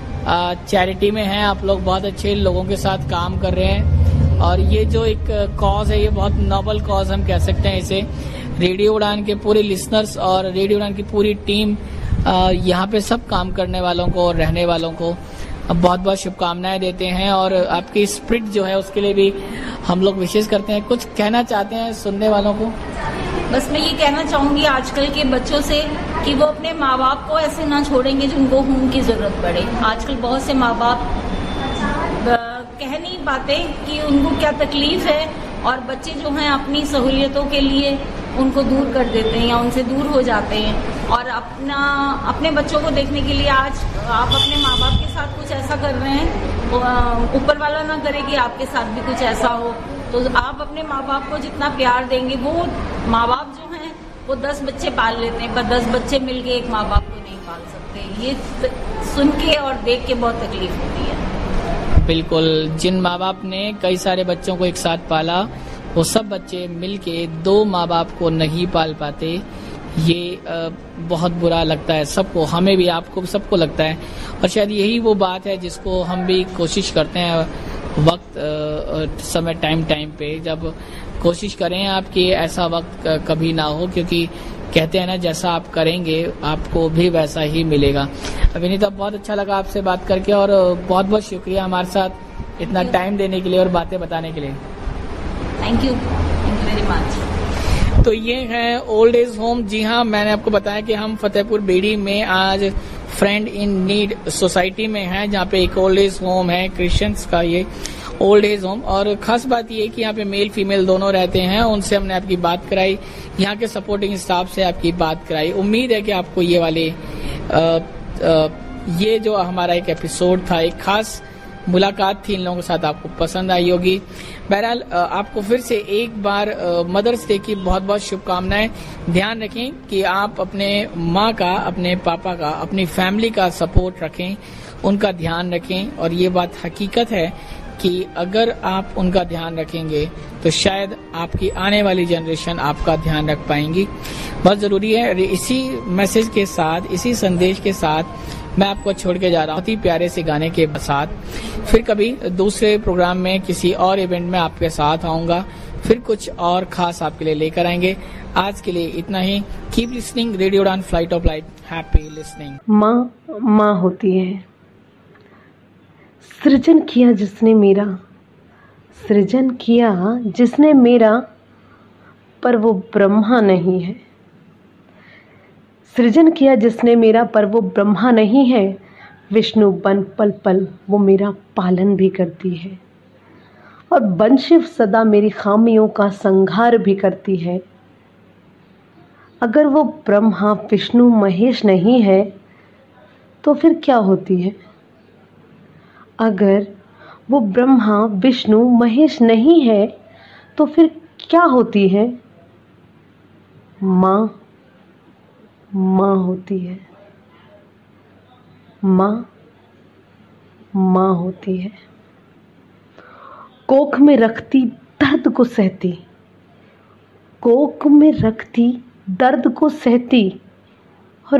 चैरिटी में हैं आप लोग, बहुत अच्छे लोगों के साथ काम कर रहे हैं और ये जो एक कॉज है ये बहुत नोबल कॉज हम कह सकते हैं इसे। रेडियो उड़ान के पूरे लिसनर्स और रेडियो उड़ान की पूरी टीम, यहाँ पे सब काम करने वालों को और रहने वालों को बहुत बहुत शुभकामनाएं देते हैं और आपकी स्पिरिट जो है उसके लिए भी हम लोग विशेष करते हैं। कुछ कहना चाहते हैं सुनने वालों को? बस मैं ये कहना चाहूंगी आजकल के बच्चों से कि वो अपने माँ बाप को ऐसे ना छोड़ेंगे जिनको उनकी जरूरत पड़े। आजकल बहुत से माँ बाप कह नहीं पाते कि उनको क्या तकलीफ है और बच्चे जो हैं अपनी सहूलियतों के लिए उनको दूर कर देते हैं या उनसे दूर हो जाते हैं। और अपने बच्चों को देखने के लिए आज आप अपने माँ बाप के साथ कुछ ऐसा कर रहे हैं, ऊपर वाला ना करे कि आपके साथ भी कुछ ऐसा हो। तो आप अपने माँ बाप को जितना प्यार देंगे, वो माँ बाप जो हैं वो 10 बच्चे पाल लेते हैं पर 10 बच्चे मिलके एक माँ बाप को नहीं पाल सकते। ये सुन के और देख के बहुत तकलीफ होती है। बिल्कुल, जिन माँ बाप ने कई सारे बच्चों को एक साथ पाला वो सब बच्चे मिलके 2 माँ बाप को नहीं पाल पाते। ये बहुत बुरा लगता है सबको, हमें भी, आपको भी, सबको लगता है। और शायद यही वो बात है जिसको हम भी कोशिश करते हैं वक्त समय टाइम पे, जब कोशिश करें आपकी ऐसा वक्त कभी ना हो, क्योंकि कहते हैं ना जैसा आप करेंगे आपको भी वैसा ही मिलेगा। विनीता, बहुत अच्छा लगा आपसे बात करके और बहुत बहुत शुक्रिया हमारे साथ इतना टाइम देने के लिए और बातें बताने के लिए। Thank you very much. तो ये है ओल्ड एज होम। जी हाँ, मैंने आपको बताया कि हम फतेहपुर बेड़ी में आज फ्रेंड इन नीड सोसाइटी में हैं, जहाँ पे एक ओल्ड एज होम है, क्रिश्चियंस का ये ओल्ड एज होम। और खास बात ये है कि यहाँ पे मेल फीमेल दोनों रहते हैं। उनसे हमने आपकी बात कराई, यहाँ के सपोर्टिंग स्टाफ से आपकी बात कराई। उम्मीद है कि आपको ये वाले ये जो हमारा एक एपिसोड था, एक खास मुलाकात थी इन लोगों के साथ, आपको पसंद आई होगी। बहरहाल आपको फिर से एक बार मदर्स डे की बहुत बहुत शुभकामनाएं। ध्यान रखें कि आप अपने माँ का, अपने पापा का, अपनी फैमिली का सपोर्ट रखें, उनका ध्यान रखें। और ये बात हकीकत है कि अगर आप उनका ध्यान रखेंगे तो शायद आपकी आने वाली जनरेशन आपका ध्यान रख पाएंगी। बहुत जरूरी है। इसी मैसेज के साथ, इसी संदेश के साथ मैं आपको छोड़ के जा रहा हूँ बहुत ही प्यारे से गाने के साथ। फिर कभी दूसरे प्रोग्राम में किसी और इवेंट में आपके साथ आऊंगा, फिर कुछ और खास आपके लिए लेकर आएंगे। आज के लिए इतना ही। Keep listening radio Udaan, flight of life. Happy listening. माँ होती है। सृजन किया जिसने मेरा, सृजन किया जिसने मेरा, पर वो ब्रह्मा नहीं है। सृजन किया जिसने मेरा, पर वो ब्रह्मा नहीं है। विष्णु बन पल पल वो मेरा पालन भी करती है, और बन शिव सदा मेरी खामियों का संहार भी करती है। अगर वो ब्रह्मा विष्णु महेश नहीं है तो फिर क्या होती है? अगर वो ब्रह्मा विष्णु महेश नहीं है तो फिर क्या होती है? माँ होती है। माँ होती है। कोख में रखती दर्द को सहती, कोख में रखती दर्द को सहती, और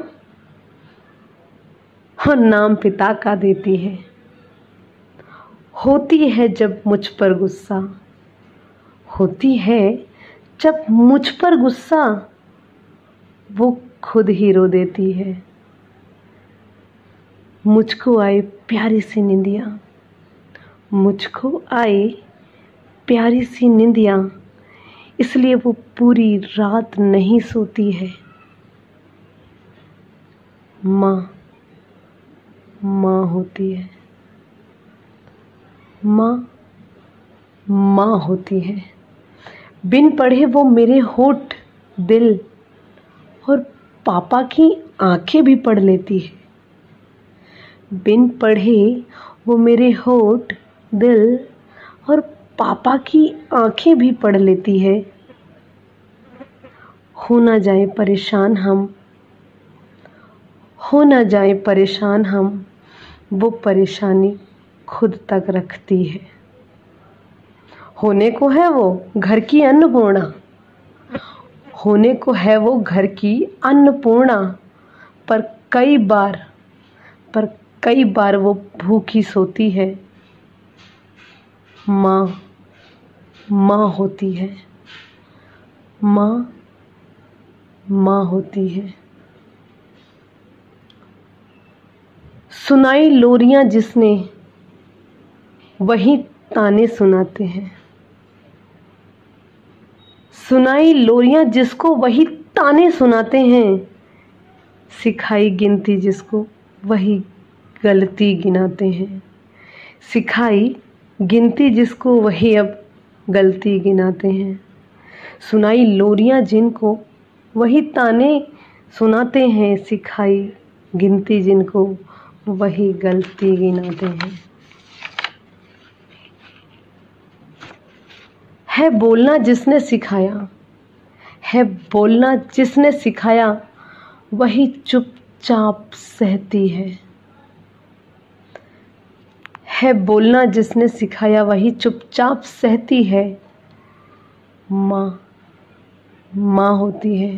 नाम पिता का देती है। होती है जब मुझ पर गुस्सा, होती है जब मुझ पर गुस्सा, वो खुद ही रो देती है। मुझको आए प्यारी सी निंदिया, मुझको आए प्यारी सी निंदिया, इसलिए वो पूरी रात नहीं सोती है। माँ होती है। माँ होती है। बिन पढ़े वो मेरे होठ दिल और पापा की आंखें भी पढ़ लेती है। बिन पढ़े वो मेरे होठ दिल और पापा की आंखें भी पढ़ लेती है। हो ना जाए परेशान हम, वो परेशानी खुद तक रखती है। होने को है वो घर की अन्नपूर्णा, होने को है वो घर की अन्नपूर्णा, पर कई बार वो भूखी सोती है। माँ होती है। माँ होती है। सुनाई लोरियां जिसने, वही ताने सुनाते हैं। सुनाई लोरियां जिसको, वही ताने सुनाते हैं। सिखाई गिनती जिसको, वही गलती गिनाते हैं। सिखाई गिनती जिसको, वही अब गलती गिनाते हैं। सुनाई लोरियां जिनको, वही ताने सुनाते हैं। सिखाई गिनती जिनको, वही गलती गिनाते हैं। है बोलना जिसने सिखाया, है बोलना जिसने सिखाया, वही चुपचाप सहती है। है बोलना जिसने सिखाया, वही चुपचाप सहती है। माँ होती है।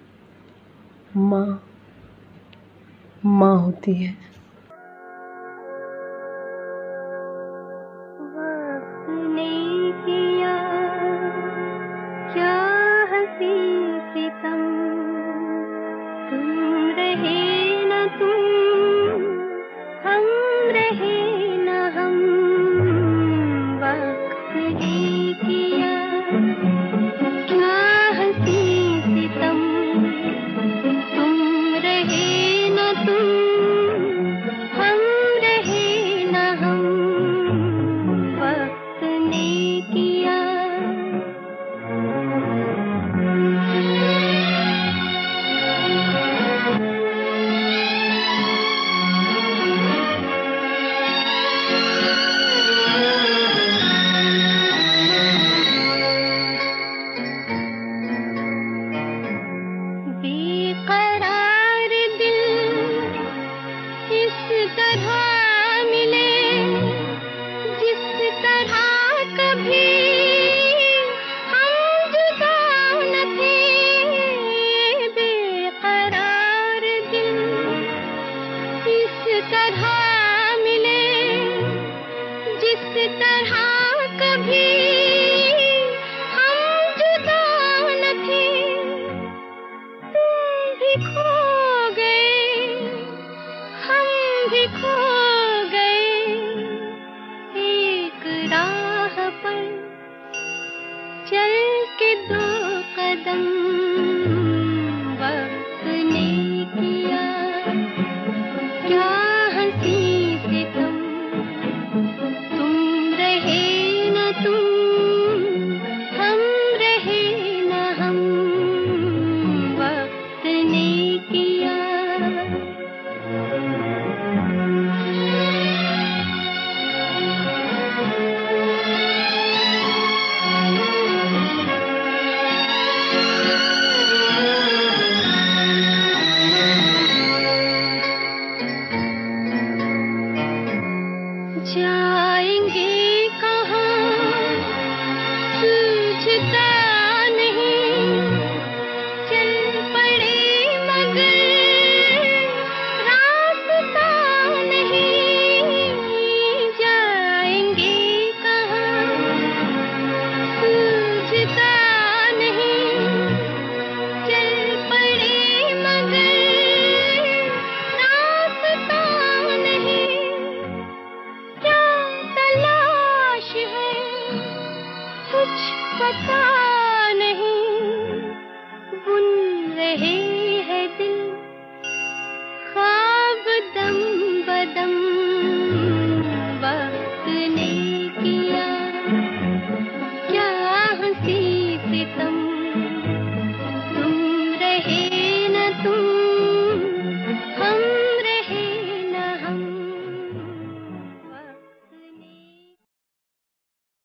माँ होती है। तरह मिले जिस तरह मिले, जिस तरह कभी हम जुदा न थे। तुम भी खो गए, हम भी खो